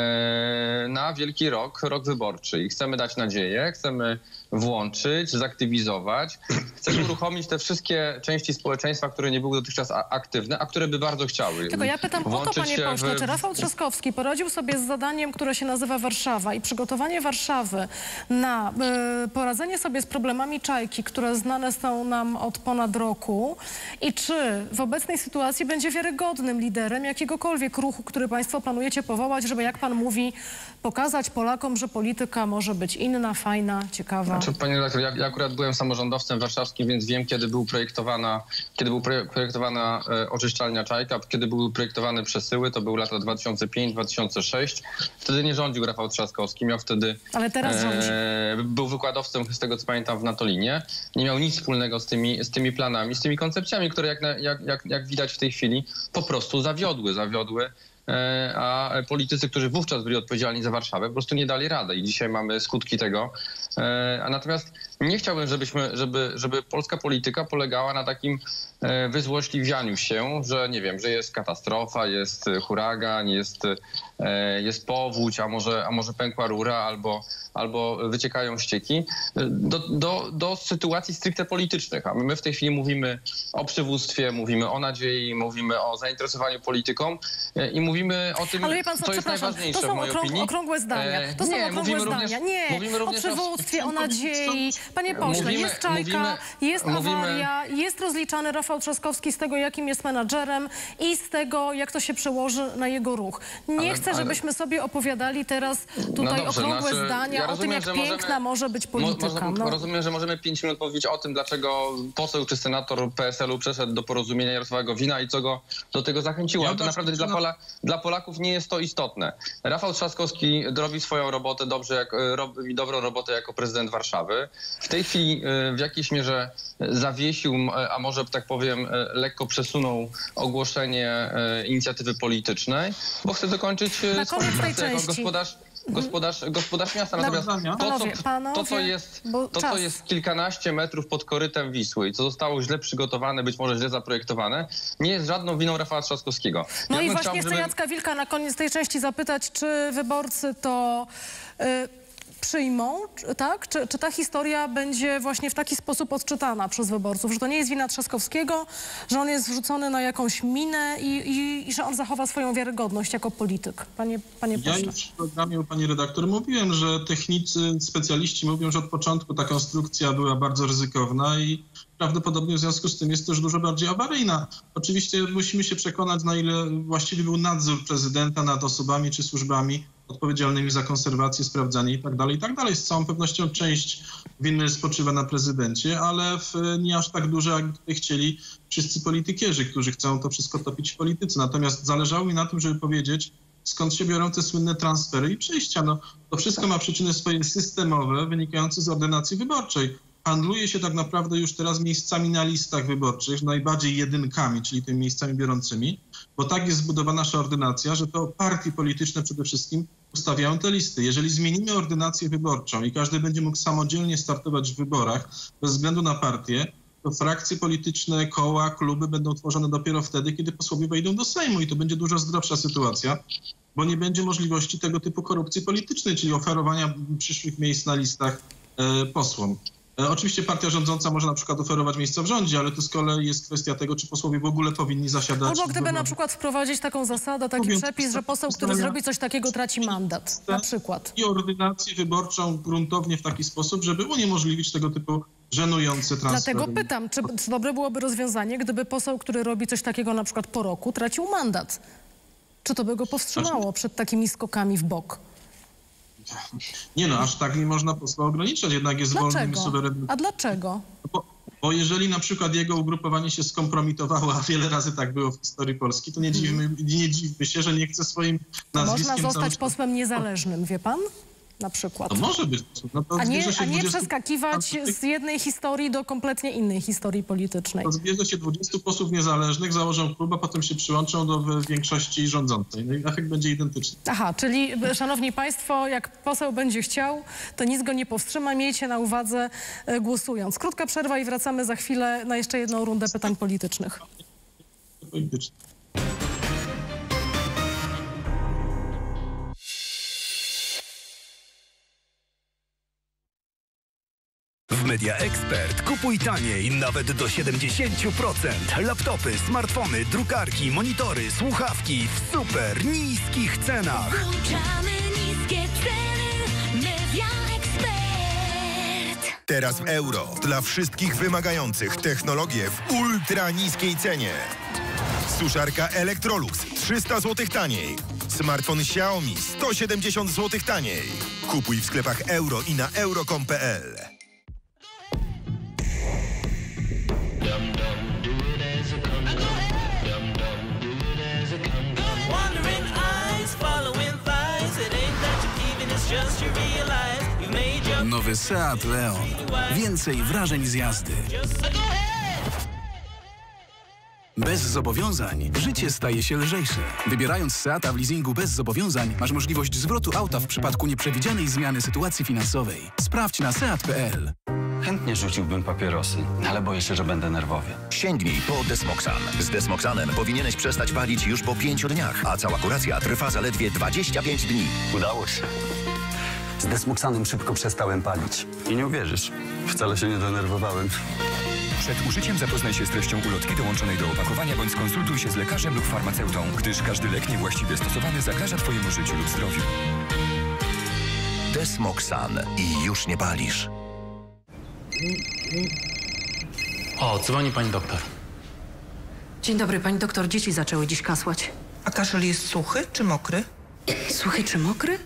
na wielki rok, rok wyborczy. I chcemy dać nadzieję, chcemy włączyć, zaktywizować. Chcemy uruchomić te wszystkie części społeczeństwa, które nie były dotychczas aktywne, a które by bardzo chciały. Tylko ja pytam o to, panie pośle, w... czy Rafał Trzaskowski poradził sobie z zadaniem, które się nazywa Warszawa i przygotowanie Warszawy na y, poradzenie sobie z problemami Czajki, które znane są nam od ponad roku i czy w obecnej sytuacji będzie wiarygodnym liderem jakiegokolwiek ruchu, który państwo planujecie powołać, żeby, jak pan mówi, pokazać Polakom, że polityka może być inna, fajna, ciekawa? Znaczy, panie redaktor, ja, ja akurat byłem samorządowcem warszawskim, więc wiem, kiedy był projektowana, kiedy był projektowana e, oczyszczalnia Czajka, kiedy były projektowane przesyły, to były lata dwa tysiące piąty do dwa tysiące szóstego. Wtedy nie rządził Rafał Trzaskowski, miał wtedy... Ale teraz rządzi. E, był wykładowcem, z tego co pamiętam, w Natolinie. Nie miał nic wspólnego z tymi, z tymi planami, z tymi koncepcjami, które jak, jak, jak, jak widać w tej chwili po prostu zawiodły, zawiodły. A politycy, którzy wówczas byli odpowiedzialni za Warszawę, po prostu nie dali rady i dzisiaj mamy skutki tego. A natomiast nie chciałbym, żebyśmy, żeby, żeby polska polityka polegała na takim wyzłośliwianiu się, że nie wiem, że jest katastrofa, jest huragan, jest, jest powódź, a może, a może pękła rura albo, albo wyciekają ścieki, do, do, do sytuacji stricte politycznych. A my w tej chwili mówimy o przywództwie, mówimy o nadziei, mówimy o zainteresowaniu polityką i mówimy o tym, ale pan, co jest najważniejsze to są w mojej okrąg opinii. okrągłe zdania. To są nie, okrągłe zdania. Również, nie, mówimy również o przywództwie, o nadziei. Panie pośle, mówimy, jest Czajka, mówimy, jest mówimy, awaria, jest rozliczany Rafał Trzaskowski z tego, jakim jest menadżerem i z tego, jak to się przełoży na jego ruch. Nie ale, chcę, żebyśmy ale... sobie opowiadali teraz tutaj no dobrze, okrągłe nasze, zdania ja rozumiem, o tym, jak piękna możemy, może być polityka. Mo, no. Rozumiem, że możemy pięć minut powiedzieć o tym, dlaczego poseł czy senator P S L-u przeszedł do porozumienia Jarosława Gowina i co go do tego zachęciło. Ja ale to naprawdę dla, Pola, dla Polaków nie jest to istotne. Rafał Trzaskowski robi swoją robotę dobrze, jak, robi dobrą robotę jako prezydent Warszawy. W tej chwili w jakiejś mierze zawiesił, a może tak powiem lekko przesunął ogłoszenie inicjatywy politycznej, bo chce dokończyć swoją pracę jako gospodarz, gospodarz, gospodarz miasta. Natomiast to, co, to, co jest, to, co jest kilkanaście metrów pod korytem Wisły i co zostało źle przygotowane, być może źle zaprojektowane, nie jest żadną winą Rafała Trzaskowskiego. No ja i właśnie chciał, chcę żeby... Jacka Wilka na koniec tej części zapytać, czy wyborcy to... Yy, przyjmą, tak? Czy, czy ta historia będzie właśnie w taki sposób odczytana przez wyborców, że to nie jest wina Trzaskowskiego, że on jest wrzucony na jakąś minę i, i, i że on zachowa swoją wiarygodność jako polityk? Panie, panie pośle. Ja już w programie u pani redaktor mówiłem, że technicy, specjaliści mówią, że od początku ta konstrukcja była bardzo ryzykowna i prawdopodobnie w związku z tym jest też dużo bardziej awaryjna. Oczywiście musimy się przekonać, na ile właściwie był nadzór prezydenta nad osobami czy służbami odpowiedzialnymi za konserwację, sprawdzanie i tak dalej, i tak dalej. Z całą pewnością część winy spoczywa na prezydencie, ale w, nie aż tak duże, jakby tutaj chcieli wszyscy politykierzy, którzy chcą to wszystko topić w polityce. Natomiast zależało mi na tym, żeby powiedzieć, skąd się biorą te słynne transfery i przejścia. No, to wszystko ma przyczyny swoje systemowe, wynikające z ordynacji wyborczej. Handluje się tak naprawdę już teraz miejscami na listach wyborczych, najbardziej jedynkami, czyli tymi miejscami biorącymi, bo tak jest zbudowana nasza ordynacja, że to partie polityczne przede wszystkim ustawiają te listy. Jeżeli zmienimy ordynację wyborczą i każdy będzie mógł samodzielnie startować w wyborach bez względu na partię, to frakcje polityczne, koła, kluby będą tworzone dopiero wtedy, kiedy posłowie wejdą do Sejmu i to będzie dużo zdrowsza sytuacja, bo nie będzie możliwości tego typu korupcji politycznej, czyli oferowania przyszłych miejsc na listach e, posłom. Oczywiście partia rządząca może na przykład oferować miejsca w rządzie, ale to z kolei jest kwestia tego, czy posłowie w ogóle powinni zasiadać. Albo gdyby na przykład wprowadzić taką zasadę, taki Mówiąc, przepis, że poseł, który zrobi coś takiego, traci mandat, na przykład. I ordynację wyborczą gruntownie w taki sposób, żeby uniemożliwić tego typu żenujący transfer. Dlatego pytam, czy dobre byłoby rozwiązanie, gdyby poseł, który robi coś takiego na przykład po roku, tracił mandat? Czy to by go powstrzymało przed takimi skokami w bok? Nie no, aż tak nie można posła ograniczać, jednak jest wolnym i suwerennym. A dlaczego? Bo, bo jeżeli na przykład jego ugrupowanie się skompromitowało, a wiele razy tak było w historii Polski, to nie dziwmy, nie dziwmy się, że nie chce swoim nazwiskiem... Można zostać cały... posłem niezależnym, wie pan? Na przykład. To może być. No to a nie, się a nie dwudziestu... przeskakiwać z jednej historii do kompletnie innej historii politycznej. To zbierze się dwudziestu posłów niezależnych, założą klub, a potem się przyłączą do większości rządzącej. No i efekt będzie identyczny. Aha, czyli szanowni państwo, jak poseł będzie chciał, to nic go nie powstrzyma. Miejcie na uwadze e, głosując. Krótka przerwa i wracamy za chwilę na jeszcze jedną rundę pytań politycznych. Politycznych. W Media Expert kupuj taniej, nawet do siedemdziesiąt procent. Laptopy, smartfony, drukarki, monitory, słuchawki w super niskich cenach. Włączamy niskie ceny. Media Expert. Teraz w euro. Dla wszystkich wymagających technologię w ultra niskiej cenie. Suszarka Electrolux trzysta złotych taniej. Smartfon Xiaomi sto siedemdziesiąt złotych taniej. Kupuj w sklepach euro i na euro kropka com kropka pe el. Nowy Seat Leon. Więcej wrażeń z jazdy. Bez zobowiązań życie staje się lżejsze. Wybierając Seata w leasingu bez zobowiązań masz możliwość zwrotu auta w przypadku nieprzewidzianej zmiany sytuacji finansowej. Sprawdź na seat kropka pe el. Chętnie rzuciłbym papierosy, ale boję się, że będę nerwowy. Sięgnij po Desmoxan. Z Desmoxanem powinieneś przestać palić już po pięciu dniach, a cała kuracja trwa zaledwie dwadzieścia pięć dni. Udało się. Z Desmoxanem szybko przestałem palić. I nie uwierzysz, wcale się nie denerwowałem. Przed użyciem zapoznaj się z treścią ulotki dołączonej do opakowania bądź skonsultuj się z lekarzem lub farmaceutą, gdyż każdy lek niewłaściwie stosowany zagraża Twojemu życiu lub zdrowiu. Desmoxan i już nie palisz. O, dzwoni pani doktor. Dzień dobry, pani doktor. Dzieci zaczęły dziś kasłać. A kaszel jest suchy czy mokry? Suchy czy mokry?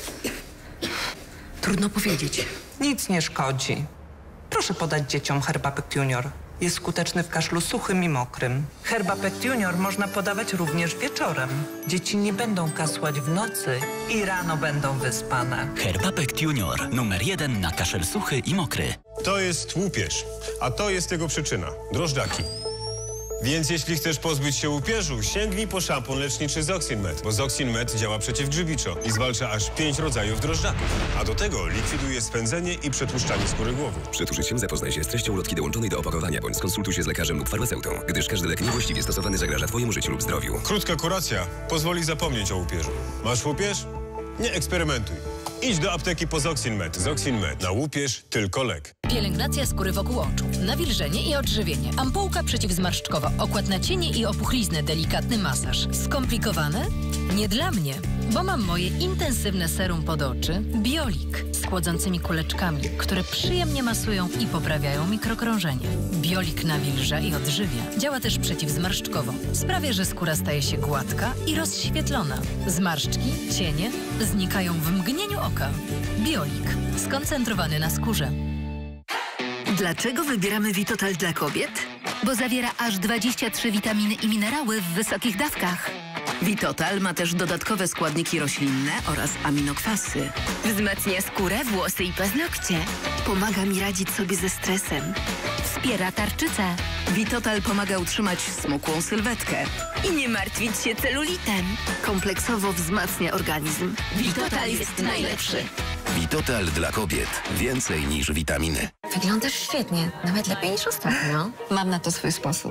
Trudno powiedzieć. Nic nie szkodzi. Proszę podać dzieciom Herbapek Junior. Jest skuteczny w kaszlu suchym i mokrym. Herbapek Junior można podawać również wieczorem. Dzieci nie będą kasłać w nocy i rano będą wyspane. Herbapek Junior. Numer jeden na kaszel suchy i mokry. To jest łupież, a to jest jego przyczyna. Drożdżaki. Więc jeśli chcesz pozbyć się łupieżu, sięgnij po szampon leczniczy Zoxin-Med, bo Zoxin-Med działa przeciwgrzybiczo i zwalcza aż pięć rodzajów drożdżaków. A do tego likwiduje spędzenie i przetłuszczanie skóry głowy. Przed użyciem zapoznaj się z treścią ulotki dołączonej do opakowania, bądź skonsultuj się z lekarzem lub farmaceutą, gdyż każdy lek niewłaściwie stosowany zagraża Twojemu życiu lub zdrowiu. Krótka kuracja pozwoli zapomnieć o łupieżu. Masz łupież? Nie eksperymentuj. Idź do apteki po Zoxin-Med. Zoxin-Med. Na łupież tylko lek. Pielęgnacja skóry wokół oczu, nawilżenie i odżywienie, ampułka przeciwzmarszczkowa, okład na cienie i opuchlizny, delikatny masaż. Skomplikowane? Nie dla mnie, bo mam moje intensywne serum pod oczy Biolik z chłodzącymi kuleczkami, które przyjemnie masują i poprawiają mikrokrążenie. Biolik nawilża i odżywia. Działa też przeciwzmarszczkowo. Sprawia, że skóra staje się gładka i rozświetlona. Zmarszczki, cienie znikają w mgnieniu oka. Biolik. Skoncentrowany na skórze. Dlaczego wybieramy Vitotal dla kobiet? Bo zawiera aż dwadzieścia trzy witaminy i minerały w wysokich dawkach. Vitotal ma też dodatkowe składniki roślinne oraz aminokwasy. Wzmacnia skórę, włosy i paznokcie. Pomaga mi radzić sobie ze stresem. Wspiera tarczycę. Vitotal pomaga utrzymać smukłą sylwetkę. I nie martwić się celulitem. Kompleksowo wzmacnia organizm. Vitotal jest najlepszy. Vitotal dla kobiet. Więcej niż witaminy. Wyglądasz świetnie, nawet lepiej niż ostatnio. Mam na to swój sposób.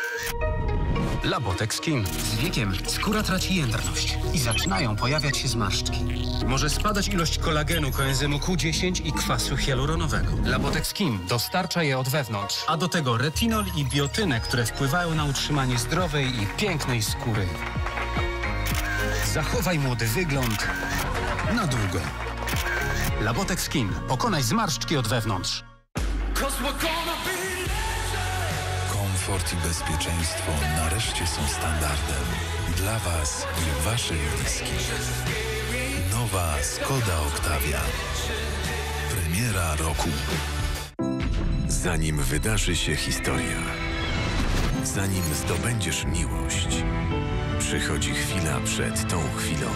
Labotex Skin. Z wiekiem skóra traci jędrność i zaczynają pojawiać się zmarszczki. Może spadać ilość kolagenu, koenzymu Q dziesięć i kwasu hialuronowego. Labotex Skin dostarcza je od wewnątrz, a do tego retinol i biotynę, które wpływają na utrzymanie zdrowej i pięknej skóry. Zachowaj młody wygląd na długo. Labotex Skin. Pokonaj zmarszczki od wewnątrz. Komfort i bezpieczeństwo nareszcie są standardem dla Was i Waszych bliskich. Nowa Skoda Octavia. Premiera roku. Zanim wydarzy się historia, zanim zdobędziesz miłość, przychodzi chwila przed tą chwilą.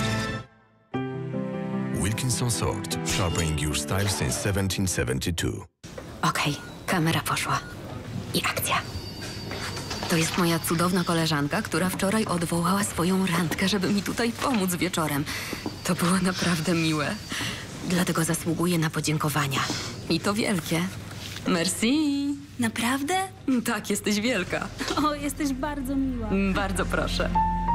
Wilkinson Sword. Sharpening your style since seventeen seventy-two. Okej, okay, kamera poszła. I akcja. To jest moja cudowna koleżanka, która wczoraj odwołała swoją randkę, żeby mi tutaj pomóc wieczorem. To było naprawdę miłe. Dlatego zasługuję na podziękowania. I to wielkie. Merci. Naprawdę? Tak, jesteś wielka. O, jesteś bardzo miła. Bardzo proszę.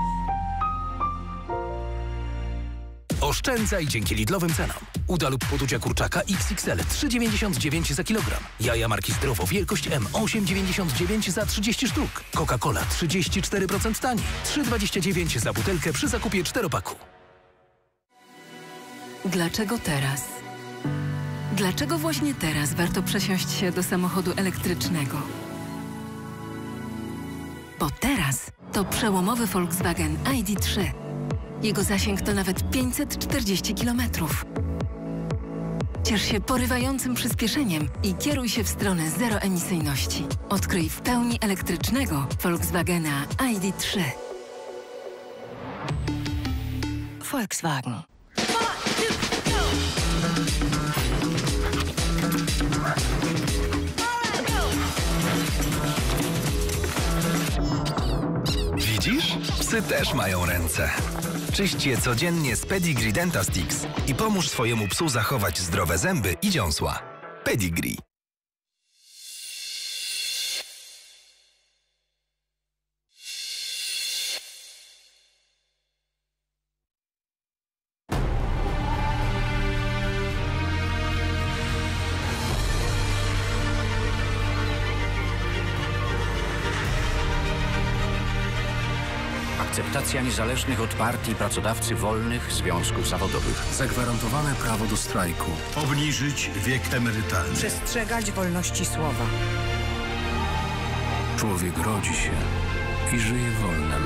Oszczędzaj dzięki Lidlowym cenom. Uda lub podudzia kurczaka X X L trzy dziewięćdziesiąt dziewięć za kilogram. Jaja marki Zdrowo wielkość M osiem dziewięćdziesiąt dziewięć za trzydzieści sztuk. Coca-Cola trzydzieści cztery procent taniej. trzy dwadzieścia dziewięć za butelkę przy zakupie czteropaku. Dlaczego teraz? Dlaczego właśnie teraz warto przesiąść się do samochodu elektrycznego? Bo teraz to przełomowy Volkswagen I D trzy. Jego zasięg to nawet pięćset czterdzieści kilometrów. Ciesz się porywającym przyspieszeniem i kieruj się w stronę zeroemisyjności. Odkryj w pełni elektrycznego Volkswagena I D trzy. Volkswagen. Widzisz? Psy też mają ręce. Czyść je codziennie z Pedigree Dentastix i pomóż swojemu psu zachować zdrowe zęby i dziąsła. Pedigree. Akceptacja niezależnych od partii pracodawcy wolnych związków zawodowych. Zagwarantowane prawo do strajku. Obniżyć wiek emerytalny. Przestrzegać wolności słowa. Człowiek rodzi się i żyje wolnym.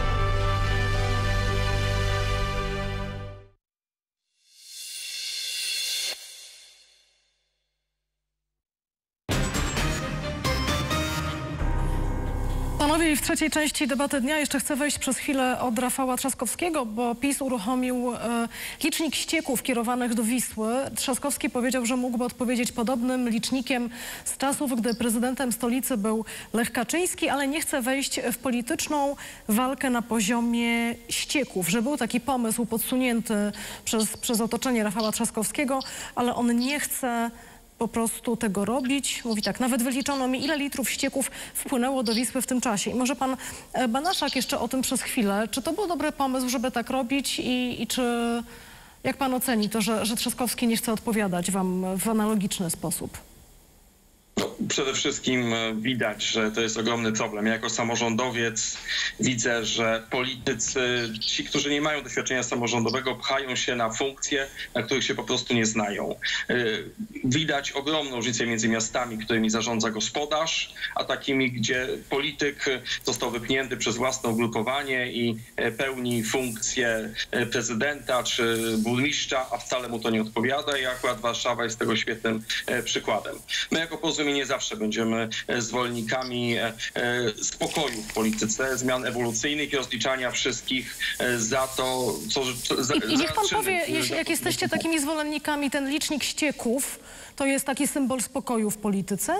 Panowie, w trzeciej części debaty dnia jeszcze chcę wejść przez chwilę od Rafała Trzaskowskiego, bo PiS uruchomił e, licznik ścieków kierowanych do Wisły. Trzaskowski powiedział, że mógłby odpowiedzieć podobnym licznikiem z czasów, gdy prezydentem stolicy był Lech Kaczyński, ale nie chce wejść w polityczną walkę na poziomie ścieków, że był taki pomysł podsunięty przez, przez otoczenie Rafała Trzaskowskiego, ale on nie chce po prostu tego robić. Mówi tak, nawet wyliczono mi, ile litrów ścieków wpłynęło do Wisły w tym czasie. I może pan Banaszak jeszcze o tym przez chwilę. Czy to był dobry pomysł, żeby tak robić i, i czy, jak pan oceni to, że, że Trzaskowski nie chce odpowiadać wam w analogiczny sposób? No, przede wszystkim widać, że to jest ogromny problem. Ja jako samorządowiec widzę, że politycy, ci, którzy nie mają doświadczenia samorządowego, pchają się na funkcje, na których się po prostu nie znają. Widać ogromną różnicę między miastami, którymi zarządza gospodarz, a takimi, gdzie polityk został wypchnięty przez własne ugrupowanie i pełni funkcję prezydenta czy burmistrza, a wcale mu to nie odpowiada i akurat Warszawa jest tego świetnym przykładem. My jako Porozumienie zawsze będziemy zwolennikami spokoju w polityce, zmian ewolucyjnych i rozliczania wszystkich za to, co... Za, I, i niech pan za powie, jeśli, jak jesteście takimi zwolennikami, ten licznik ścieków to jest taki symbol spokoju w polityce?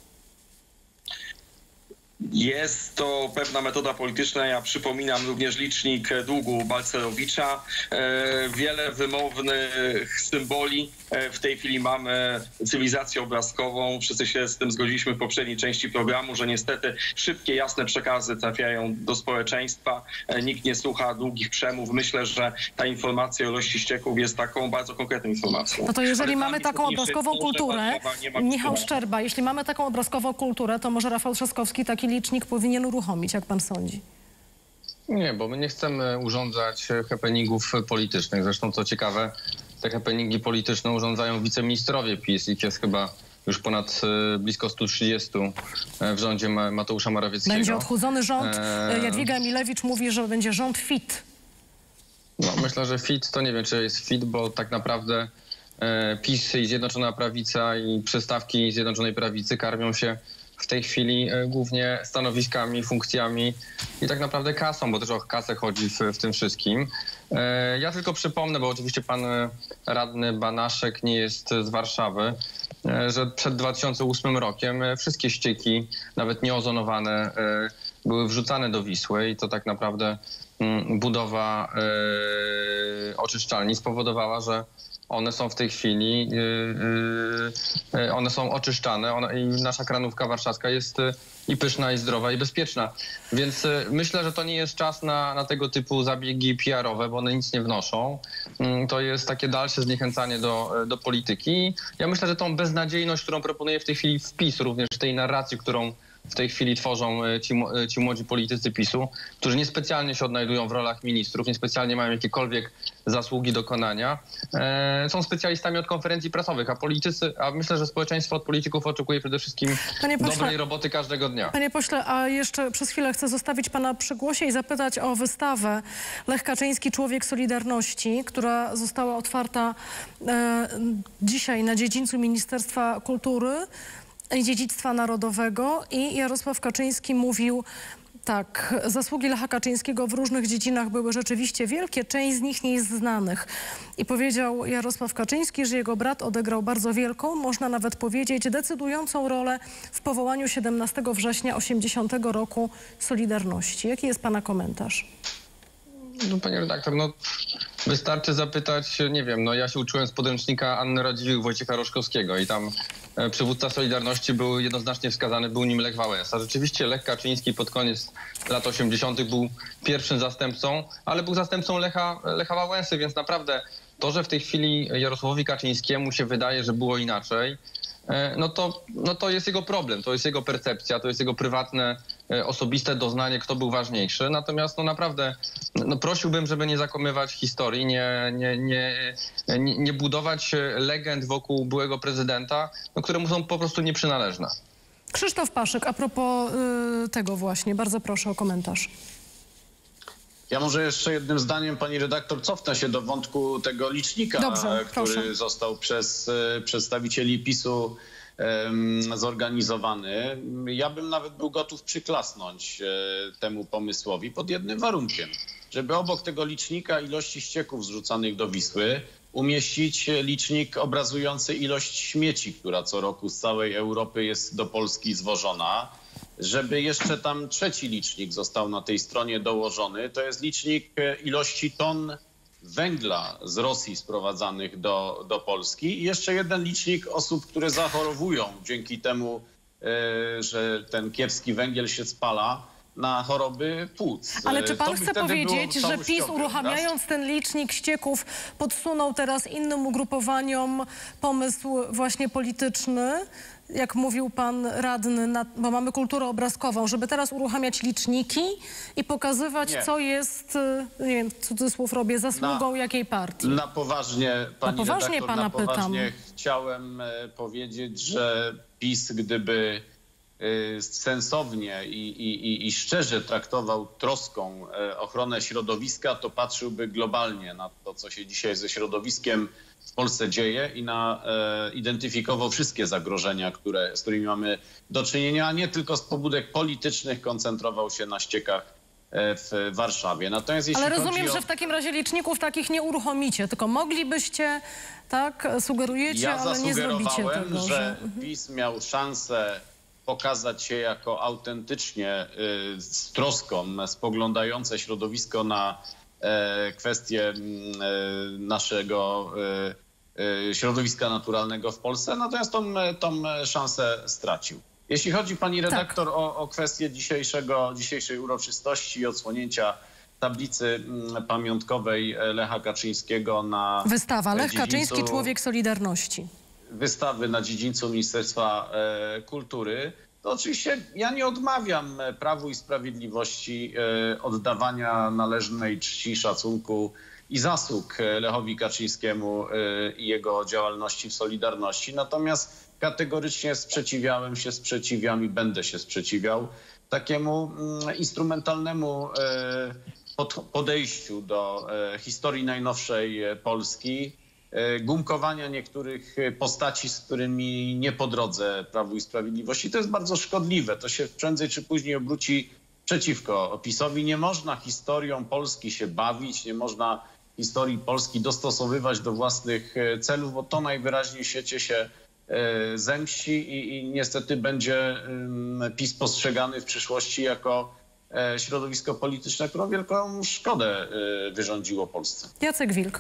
Jest to pewna metoda polityczna. Ja przypominam również licznik długu Balcerowicza. Wiele wymownych symboli. W tej chwili mamy cywilizację obrazkową. Wszyscy się z tym zgodziliśmy w poprzedniej części programu, że niestety szybkie, jasne przekazy trafiają do społeczeństwa. Nikt nie słucha długich przemów. Myślę, że ta informacja o ilości ścieków jest taką bardzo konkretną informacją. No to jeżeli mamy taką obrazkową kulturę, Michał Szczerba, jeśli mamy taką obrazkową kulturę, to może Rafał Trzaskowski taki licznik powinien uruchomić, jak pan sądzi? Nie, bo my nie chcemy urządzać happeningów politycznych. Zresztą co ciekawe, te happeningi polityczne urządzają wiceministrowie PiS. Ich jest chyba już ponad blisko stu trzydziestu w rządzie Mateusza Morawieckiego. Będzie odchudzony rząd. Jadwiga Emilewicz mówi, że będzie rząd fit. No, myślę, że fit to nie wiem, czy jest fit, bo tak naprawdę PiS i Zjednoczona Prawica i przystawki Zjednoczonej Prawicy karmią się w tej chwili głównie stanowiskami, funkcjami i tak naprawdę kasą, bo też o kasę chodzi w, w tym wszystkim. Ja tylko przypomnę, bo oczywiście pan radny Banaszek nie jest z Warszawy, że przed dwa tysiące ósmym rokiem wszystkie ścieki, nawet nieozonowane, były wrzucane do Wisły i to tak naprawdę budowa oczyszczalni spowodowała, że one są w tej chwili, yy, yy, one są oczyszczane one, i nasza kranówka warszawska jest yy, i pyszna, i zdrowa, i bezpieczna. Więc yy, myślę, że to nie jest czas na, na tego typu zabiegi P R owe, bo one nic nie wnoszą. Yy, to jest takie dalsze zniechęcanie do, do polityki. Ja myślę, że tą beznadziejność, którą proponuje w tej chwili wpis, również tej narracji, którą w tej chwili tworzą ci, ci młodzi politycy PiSu, którzy niespecjalnie się odnajdują w rolach ministrów, niespecjalnie mają jakiekolwiek zasługi dokonania. E, są specjalistami od konferencji prasowych, a politycy, a myślę, że społeczeństwo od polityków oczekuje przede wszystkim Panie dobrej pośle, roboty każdego dnia. Panie pośle, a jeszcze przez chwilę chcę zostawić pana przy głosie i zapytać o wystawę Lech Kaczyński, Człowiek Solidarności, która została otwarta e, dzisiaj na dziedzińcu Ministerstwa Kultury i Dziedzictwa Narodowego i Jarosław Kaczyński mówił tak, zasługi Lecha Kaczyńskiego w różnych dziedzinach były rzeczywiście wielkie, część z nich nie jest znanych. I powiedział Jarosław Kaczyński, że jego brat odegrał bardzo wielką, można nawet powiedzieć decydującą rolę w powołaniu siedemnastego września osiemdziesiątego roku Solidarności. Jaki jest pana komentarz? No, panie redaktor, no wystarczy zapytać, nie wiem, no ja się uczyłem z podręcznika Anny Radziwiłł, Wojciecha Roszkowskiego i tam e, przywódca Solidarności był jednoznacznie wskazany, był nim Lech Wałęsa. Rzeczywiście Lech Kaczyński pod koniec lat osiemdziesiątych był pierwszym zastępcą, ale był zastępcą Lecha, Lecha Wałęsy, więc naprawdę to, że w tej chwili Jarosławowi Kaczyńskiemu się wydaje, że było inaczej, no to, no to jest jego problem, to jest jego percepcja, to jest jego prywatne, osobiste doznanie, kto był ważniejszy. Natomiast no naprawdę no prosiłbym, żeby nie zakłamywać historii, nie, nie, nie, nie, nie budować legend wokół byłego prezydenta, no, które mu są po prostu nieprzynależne. Krzysztof Paszyk, a propos y, tego właśnie, bardzo proszę o komentarz. Ja może jeszcze jednym zdaniem, pani redaktor, cofnę się do wątku tego licznika, Dobrze, który proszę. został przez y, przedstawicieli PiSu y, zorganizowany. Ja bym nawet był gotów przyklasnąć y, temu pomysłowi pod jednym warunkiem, żeby obok tego licznika ilości ścieków zrzucanych do Wisły umieścić licznik obrazujący ilość śmieci, która co roku z całej Europy jest do Polski zwożona. Żeby jeszcze tam trzeci licznik został na tej stronie dołożony, to jest licznik ilości ton węgla z Rosji sprowadzanych do, do Polski i jeszcze jeden licznik osób, które zachorowują dzięki temu, że ten kiepski węgiel się spala, na choroby płuc. Ale czy pan To chce powiedzieć, że PiS uruchamiając raz? ten licznik ścieków podsunął teraz innym ugrupowaniom pomysł właśnie polityczny, jak mówił pan radny, na, bo mamy kulturę obrazkową, żeby teraz uruchamiać liczniki i pokazywać, nie. co jest, nie wiem, cudzysłów robię, zasługą na, jakiej partii? Na poważnie, pani na poważnie redaktor, pana na poważnie pytam. chciałem powiedzieć, że PiS, gdyby sensownie i, i, i szczerze traktował troską ochronę środowiska, to patrzyłby globalnie na to, co się dzisiaj ze środowiskiem w Polsce dzieje i na, e, identyfikował wszystkie zagrożenia, które, z którymi mamy do czynienia, a nie tylko z pobudek politycznych koncentrował się na ściekach w Warszawie. Natomiast jeśli Ale rozumiem, o... że w takim razie liczników takich nie uruchomicie, tylko moglibyście, tak, sugerujecie, ja ale nie zrobicie tego. że, że PiS miał szansę pokazać się jako autentycznie y, z troską spoglądające środowisko na e, kwestie e, naszego e, e, środowiska naturalnego w Polsce, natomiast tą, tą szansę stracił. Jeśli chodzi, pani redaktor, tak. o, o kwestię dzisiejszego, dzisiejszej uroczystości i odsłonięcia tablicy m, pamiątkowej Lecha Kaczyńskiego na Wystawa Lech dziedzińcu... Kaczyński, Człowiek Solidarności. Wystawy na dziedzińcu Ministerstwa e, Kultury, to oczywiście ja nie odmawiam Prawu i Sprawiedliwości e, oddawania należnej czci, szacunku i zasług Lechowi Kaczyńskiemu e, i jego działalności w Solidarności. Natomiast kategorycznie sprzeciwiałem się, sprzeciwiam i będę się sprzeciwiał takiemu instrumentalnemu podejściu do historii najnowszej Polski, gumkowania niektórych postaci, z którymi nie po drodze Prawu i Sprawiedliwości. To jest bardzo szkodliwe. To się prędzej czy później obróci przeciwko PiS-owi. Nie można historią Polski się bawić, nie można historii Polski dostosowywać do własnych celów, bo to najwyraźniej w świecie się zemści i, i niestety będzie PiS postrzegany w przyszłości jako środowisko polityczne, które wielką szkodę wyrządziło Polsce. Jacek Wilk,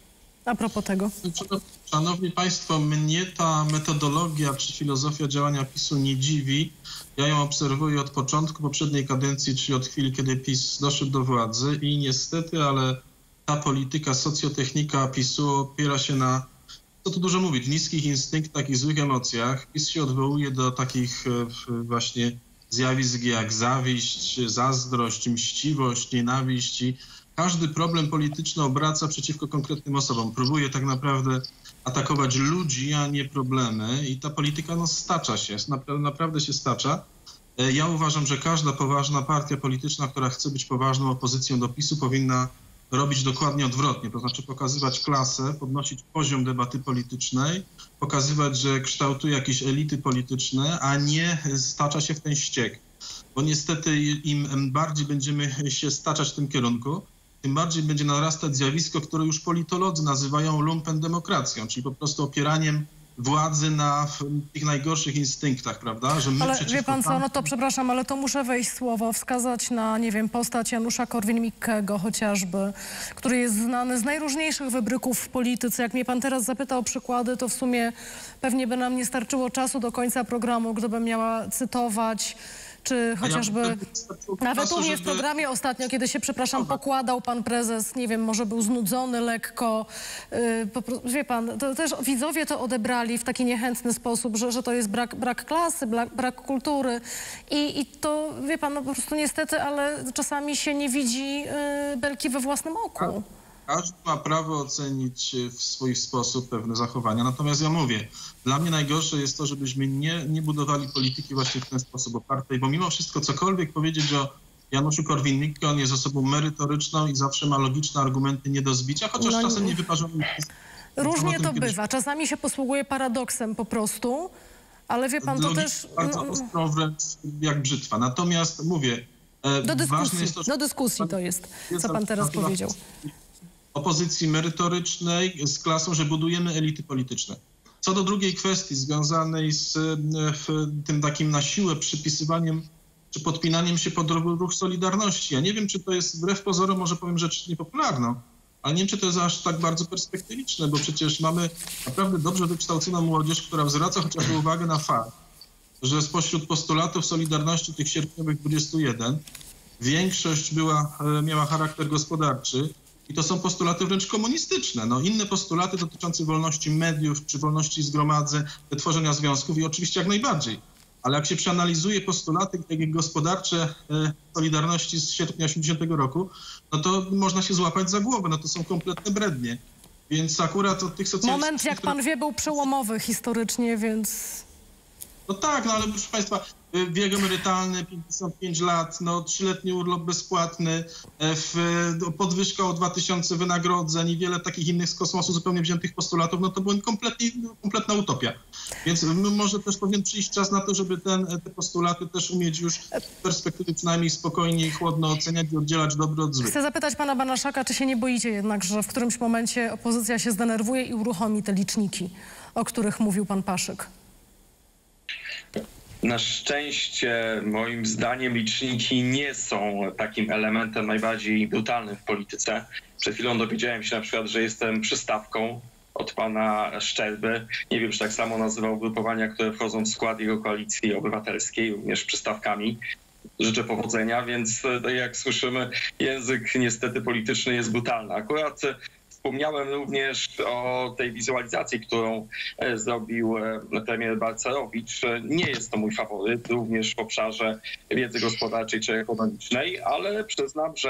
a propos tego. Szanowni Państwo, mnie ta metodologia czy filozofia działania PiS-u nie dziwi. Ja ją obserwuję od początku poprzedniej kadencji, czyli od chwili, kiedy PiS doszedł do władzy i niestety, ale ta polityka, socjotechnika PiS-u opiera się na, co tu dużo mówić, niskich instynktach i złych emocjach. PiS się odwołuje do takich właśnie zjawisk jak zawiść, zazdrość, mściwość, nienawiść i każdy problem polityczny obraca przeciwko konkretnym osobom. Próbuje tak naprawdę atakować ludzi, a nie problemy i ta polityka no, stacza się, naprawdę się stacza. Ja uważam, że każda poważna partia polityczna, która chce być poważną opozycją do PiS-u, powinna robić dokładnie odwrotnie, to znaczy pokazywać klasę, podnosić poziom debaty politycznej, pokazywać, że kształtuje jakieś elity polityczne, a nie stacza się w ten ściek. Bo niestety im bardziej będziemy się staczać w tym kierunku, tym bardziej będzie narastać zjawisko, które już politolodzy nazywają lumpendemokracją, czyli po prostu opieraniem władzy na tych najgorszych instynktach, prawda? Że my ale wie pan co, no to przepraszam, ale to muszę wejść słowo, wskazać na, nie wiem, postać Janusza Korwin-Mikkego chociażby, który jest znany z najróżniejszych wybryków w polityce. Jak mnie pan teraz zapyta o przykłady, to w sumie pewnie by nam nie starczyło czasu do końca programu, gdybym miała cytować, czy chociażby ja nawet u mnie w programie ostatnio, kiedy się, przepraszam, pokładał pan prezes, nie wiem, może był znudzony lekko. Yy, wie pan, to też widzowie to odebrali w taki niechętny sposób, że, że to jest brak, brak klasy, brak, brak kultury. I, I to, wie pan, no po prostu niestety, ale czasami się nie widzi yy, belki we własnym oku. Każdy ma prawo ocenić w swój sposób pewne zachowania. Natomiast ja mówię, dla mnie najgorsze jest to, żebyśmy nie, nie budowali polityki właśnie w ten sposób opartej, bo mimo wszystko cokolwiek powiedzieć o Januszu Korwin-Mikke, on jest osobą merytoryczną i zawsze ma logiczne argumenty nie do zbicia, chociaż no, czasem nie wyparzony. Różnie to bywa. Kiedyś... Czasami się posługuje paradoksem po prostu, ale wie pan, to Logik też... bardzo ostro, wręcz jak brzytwa. Natomiast mówię... Do dyskusji, jest to, do dyskusji to jest, co pan teraz powiedział. Opozycji merytorycznej z klasą, że budujemy elity polityczne. Co do drugiej kwestii związanej z tym takim na siłę przypisywaniem czy podpinaniem się pod ruch Solidarności. Ja nie wiem, czy to jest wbrew pozorom, może powiem rzecz niepopularną, ale nie wiem, czy to jest aż tak bardzo perspektywiczne, bo przecież mamy naprawdę dobrze wykształconą młodzież, która zwraca chociażby uwagę na fakt, że spośród postulatów Solidarności tych sierpniowych dwudziestu jeden większość była, miała charakter gospodarczy. I to są postulaty wręcz komunistyczne. No, inne postulaty dotyczące wolności mediów czy wolności zgromadzeń, tworzenia związków i oczywiście jak najbardziej. Ale jak się przeanalizuje postulaty takie gospodarcze e, Solidarności z sierpnia osiemdziesiątego roku, no to można się złapać za głowę. No to są kompletne brednie. Więc akurat od tych socjalistów... Moment, jak pan wie, był przełomowy historycznie, więc... No tak, no ale proszę państwa, wiek emerytalny, pięćdziesiąt pięć lat, no trzyletni urlop bezpłatny, w, podwyżka o dwa tysiące wynagrodzeń i wiele takich innych z kosmosu zupełnie wziętych postulatów, no to była kompletna utopia. Więc może też powinien przyjść czas na to, żeby ten, te postulaty też umieć już w perspektywie przynajmniej spokojnie i chłodno oceniać i oddzielać dobre od złych. Chcę zapytać pana Banaszaka, czy się nie boicie jednak, że w którymś momencie opozycja się zdenerwuje i uruchomi te liczniki, o których mówił pan Paszyk? Na szczęście, moim zdaniem, liczniki nie są takim elementem najbardziej brutalnym w polityce. Przed chwilą dowiedziałem się na przykład, że jestem przystawką od pana Szczerby. Nie wiem, czy tak samo nazywał ugrupowania, które wchodzą w skład jego koalicji obywatelskiej, również przystawkami. Życzę powodzenia, więc jak słyszymy, język niestety polityczny jest brutalny. Akurat wspomniałem również o tej wizualizacji, którą zrobił premier Balcerowicz. Nie jest to mój faworyt, również w obszarze wiedzy gospodarczej czy ekonomicznej, ale przyznam, że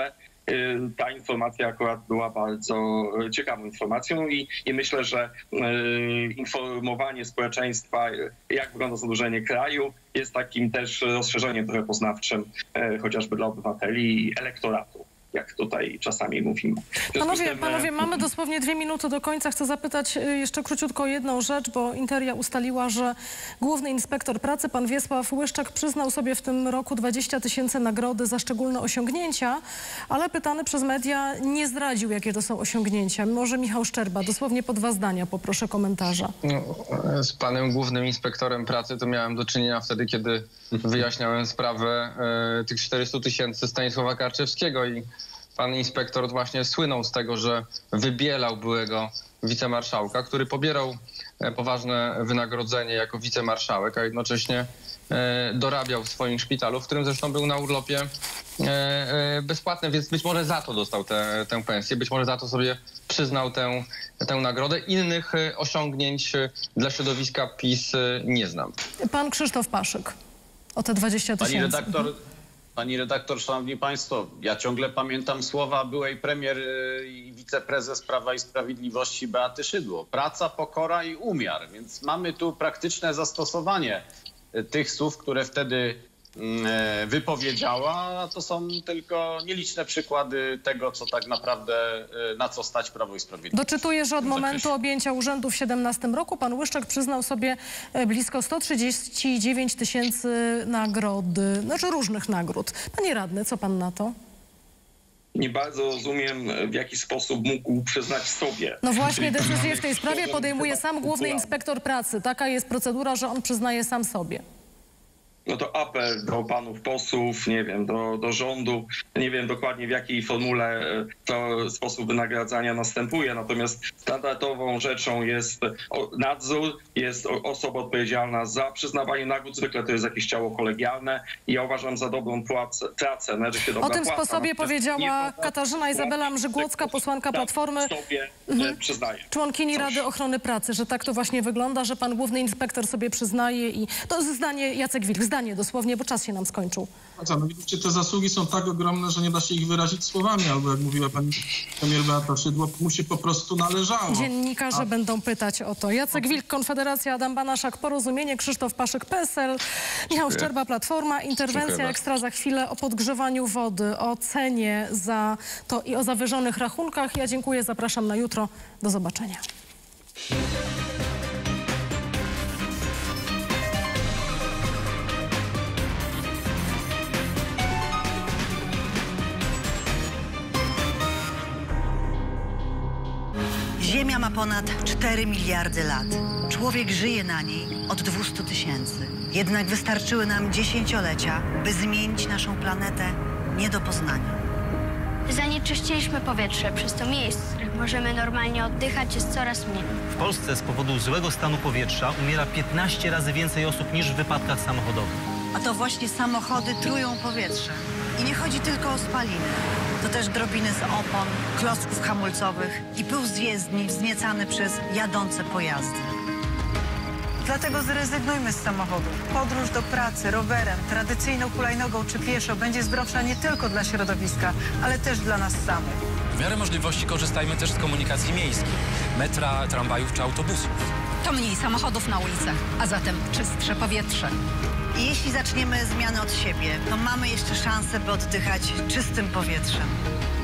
ta informacja akurat była bardzo ciekawą informacją i, i myślę, że informowanie społeczeństwa, jak wygląda zadłużenie kraju, jest takim też rozszerzeniem trochę poznawczym, chociażby dla obywateli i elektoratu, jak tutaj czasami mówimy. Panowie, tym, panowie, mamy dosłownie dwie minuty do końca. Chcę zapytać jeszcze króciutko o jedną rzecz, bo Interia ustaliła, że główny inspektor pracy, pan Wiesław Łyszczak, przyznał sobie w tym roku dwadzieścia tysięcy nagrody za szczególne osiągnięcia, ale pytany przez media nie zdradził, jakie to są osiągnięcia. Może Michał Szczerba, dosłownie po dwa zdania, poproszę komentarza. No, z panem głównym inspektorem pracy to miałem do czynienia wtedy, kiedy wyjaśniałem sprawę e, tych czterystu tysięcy Stanisława Karczewskiego i pan inspektor właśnie słynął z tego, że wybielał byłego wicemarszałka, który pobierał poważne wynagrodzenie jako wicemarszałek, a jednocześnie e, dorabiał w swoim szpitalu, w którym zresztą był na urlopie e, e, bezpłatnym, więc być może za to dostał tę, tę pensję, być może za to sobie przyznał tę, tę nagrodę. Innych osiągnięć dla środowiska PiS nie znam. Pan Krzysztof Paszyk o te dwadzieścia tysięcy. Pani redaktor, Pani redaktor, szanowni państwo, ja ciągle pamiętam słowa byłej premier i wiceprezes Prawa i Sprawiedliwości Beaty Szydło. Praca, pokora i umiar. Więc mamy tu praktyczne zastosowanie tych słów, które wtedy wypowiedziała, a to są tylko nieliczne przykłady tego, co tak naprawdę, na co stać Prawo i Sprawiedliwość. Doczytuję, że od momentu objęcia urzędu w siedemnastym roku pan Łyszczak przyznał sobie blisko sto trzydzieści dziewięć tysięcy nagrody, znaczy różnych nagród. Panie radny, co pan na to? Nie bardzo rozumiem, w jaki sposób mógł przyznać sobie. No właśnie, decyzję w tej sprawie podejmuje sam główny inspektor pracy. Taka jest procedura, że on przyznaje sam sobie. No to apel do panów posłów, nie wiem, do, do rządu. Nie wiem dokładnie, w jakiej formule to sposób wynagradzania następuje. Natomiast standardową rzeczą jest nadzór, jest osoba odpowiedzialna za przyznawanie nagród. Zwykle to jest jakieś ciało kolegialne i ja uważam za dobrą pracę. pracę należy się dobra o tym płaca. sposobie powiedziała Katarzyna Izabela Mrzygłocka, posłanka Platformy, sobie mhm. przyznaje. członkini Coś. Rady Ochrony Pracy, że tak to właśnie wygląda, że pan główny inspektor sobie przyznaje i to zdanie Jacek Wilk, zdanie dosłownie, bo czas się nam skończył. No widzicie, te zasługi są tak ogromne, że nie da się ich wyrazić słowami, albo jak mówiła pani premier Beata Szydło, mu się po prostu należało. Dziennikarze A... będą pytać o to. Jacek Wilk, Konfederacja, Adam Banaszak, Porozumienie, Krzysztof Paszyk, P S L, Michał Szczerba, Platforma, interwencja Dziękuję ekstra za chwilę o podgrzewaniu wody, o cenie za to i o zawyżonych rachunkach. Ja dziękuję, zapraszam na jutro. Do zobaczenia. Ziemia ma ponad cztery miliardy lat. Człowiek żyje na niej od dwustu tysięcy. Jednak wystarczyły nam dziesięciolecia, by zmienić naszą planetę nie do poznania. Zanieczyściliśmy powietrze, przez to miejsc, w których możemy normalnie oddychać, jest coraz mniej. W Polsce z powodu złego stanu powietrza umiera piętnaście razy więcej osób niż w wypadkach samochodowych. A to właśnie samochody trują powietrze. I nie chodzi tylko o spaliny. To też drobiny z opon, klocków hamulcowych i pył z jezdni wzniecany przez jadące pojazdy. Dlatego zrezygnujmy z samochodu. Podróż do pracy rowerem, tradycyjną hulajnogą czy pieszo będzie zdrowsza nie tylko dla środowiska, ale też dla nas samych. W miarę możliwości korzystajmy też z komunikacji miejskiej, metra, tramwajów czy autobusów. To mniej samochodów na ulicach, a zatem czystsze powietrze. I jeśli zaczniemy zmiany od siebie, to mamy jeszcze szansę, by oddychać czystym powietrzem.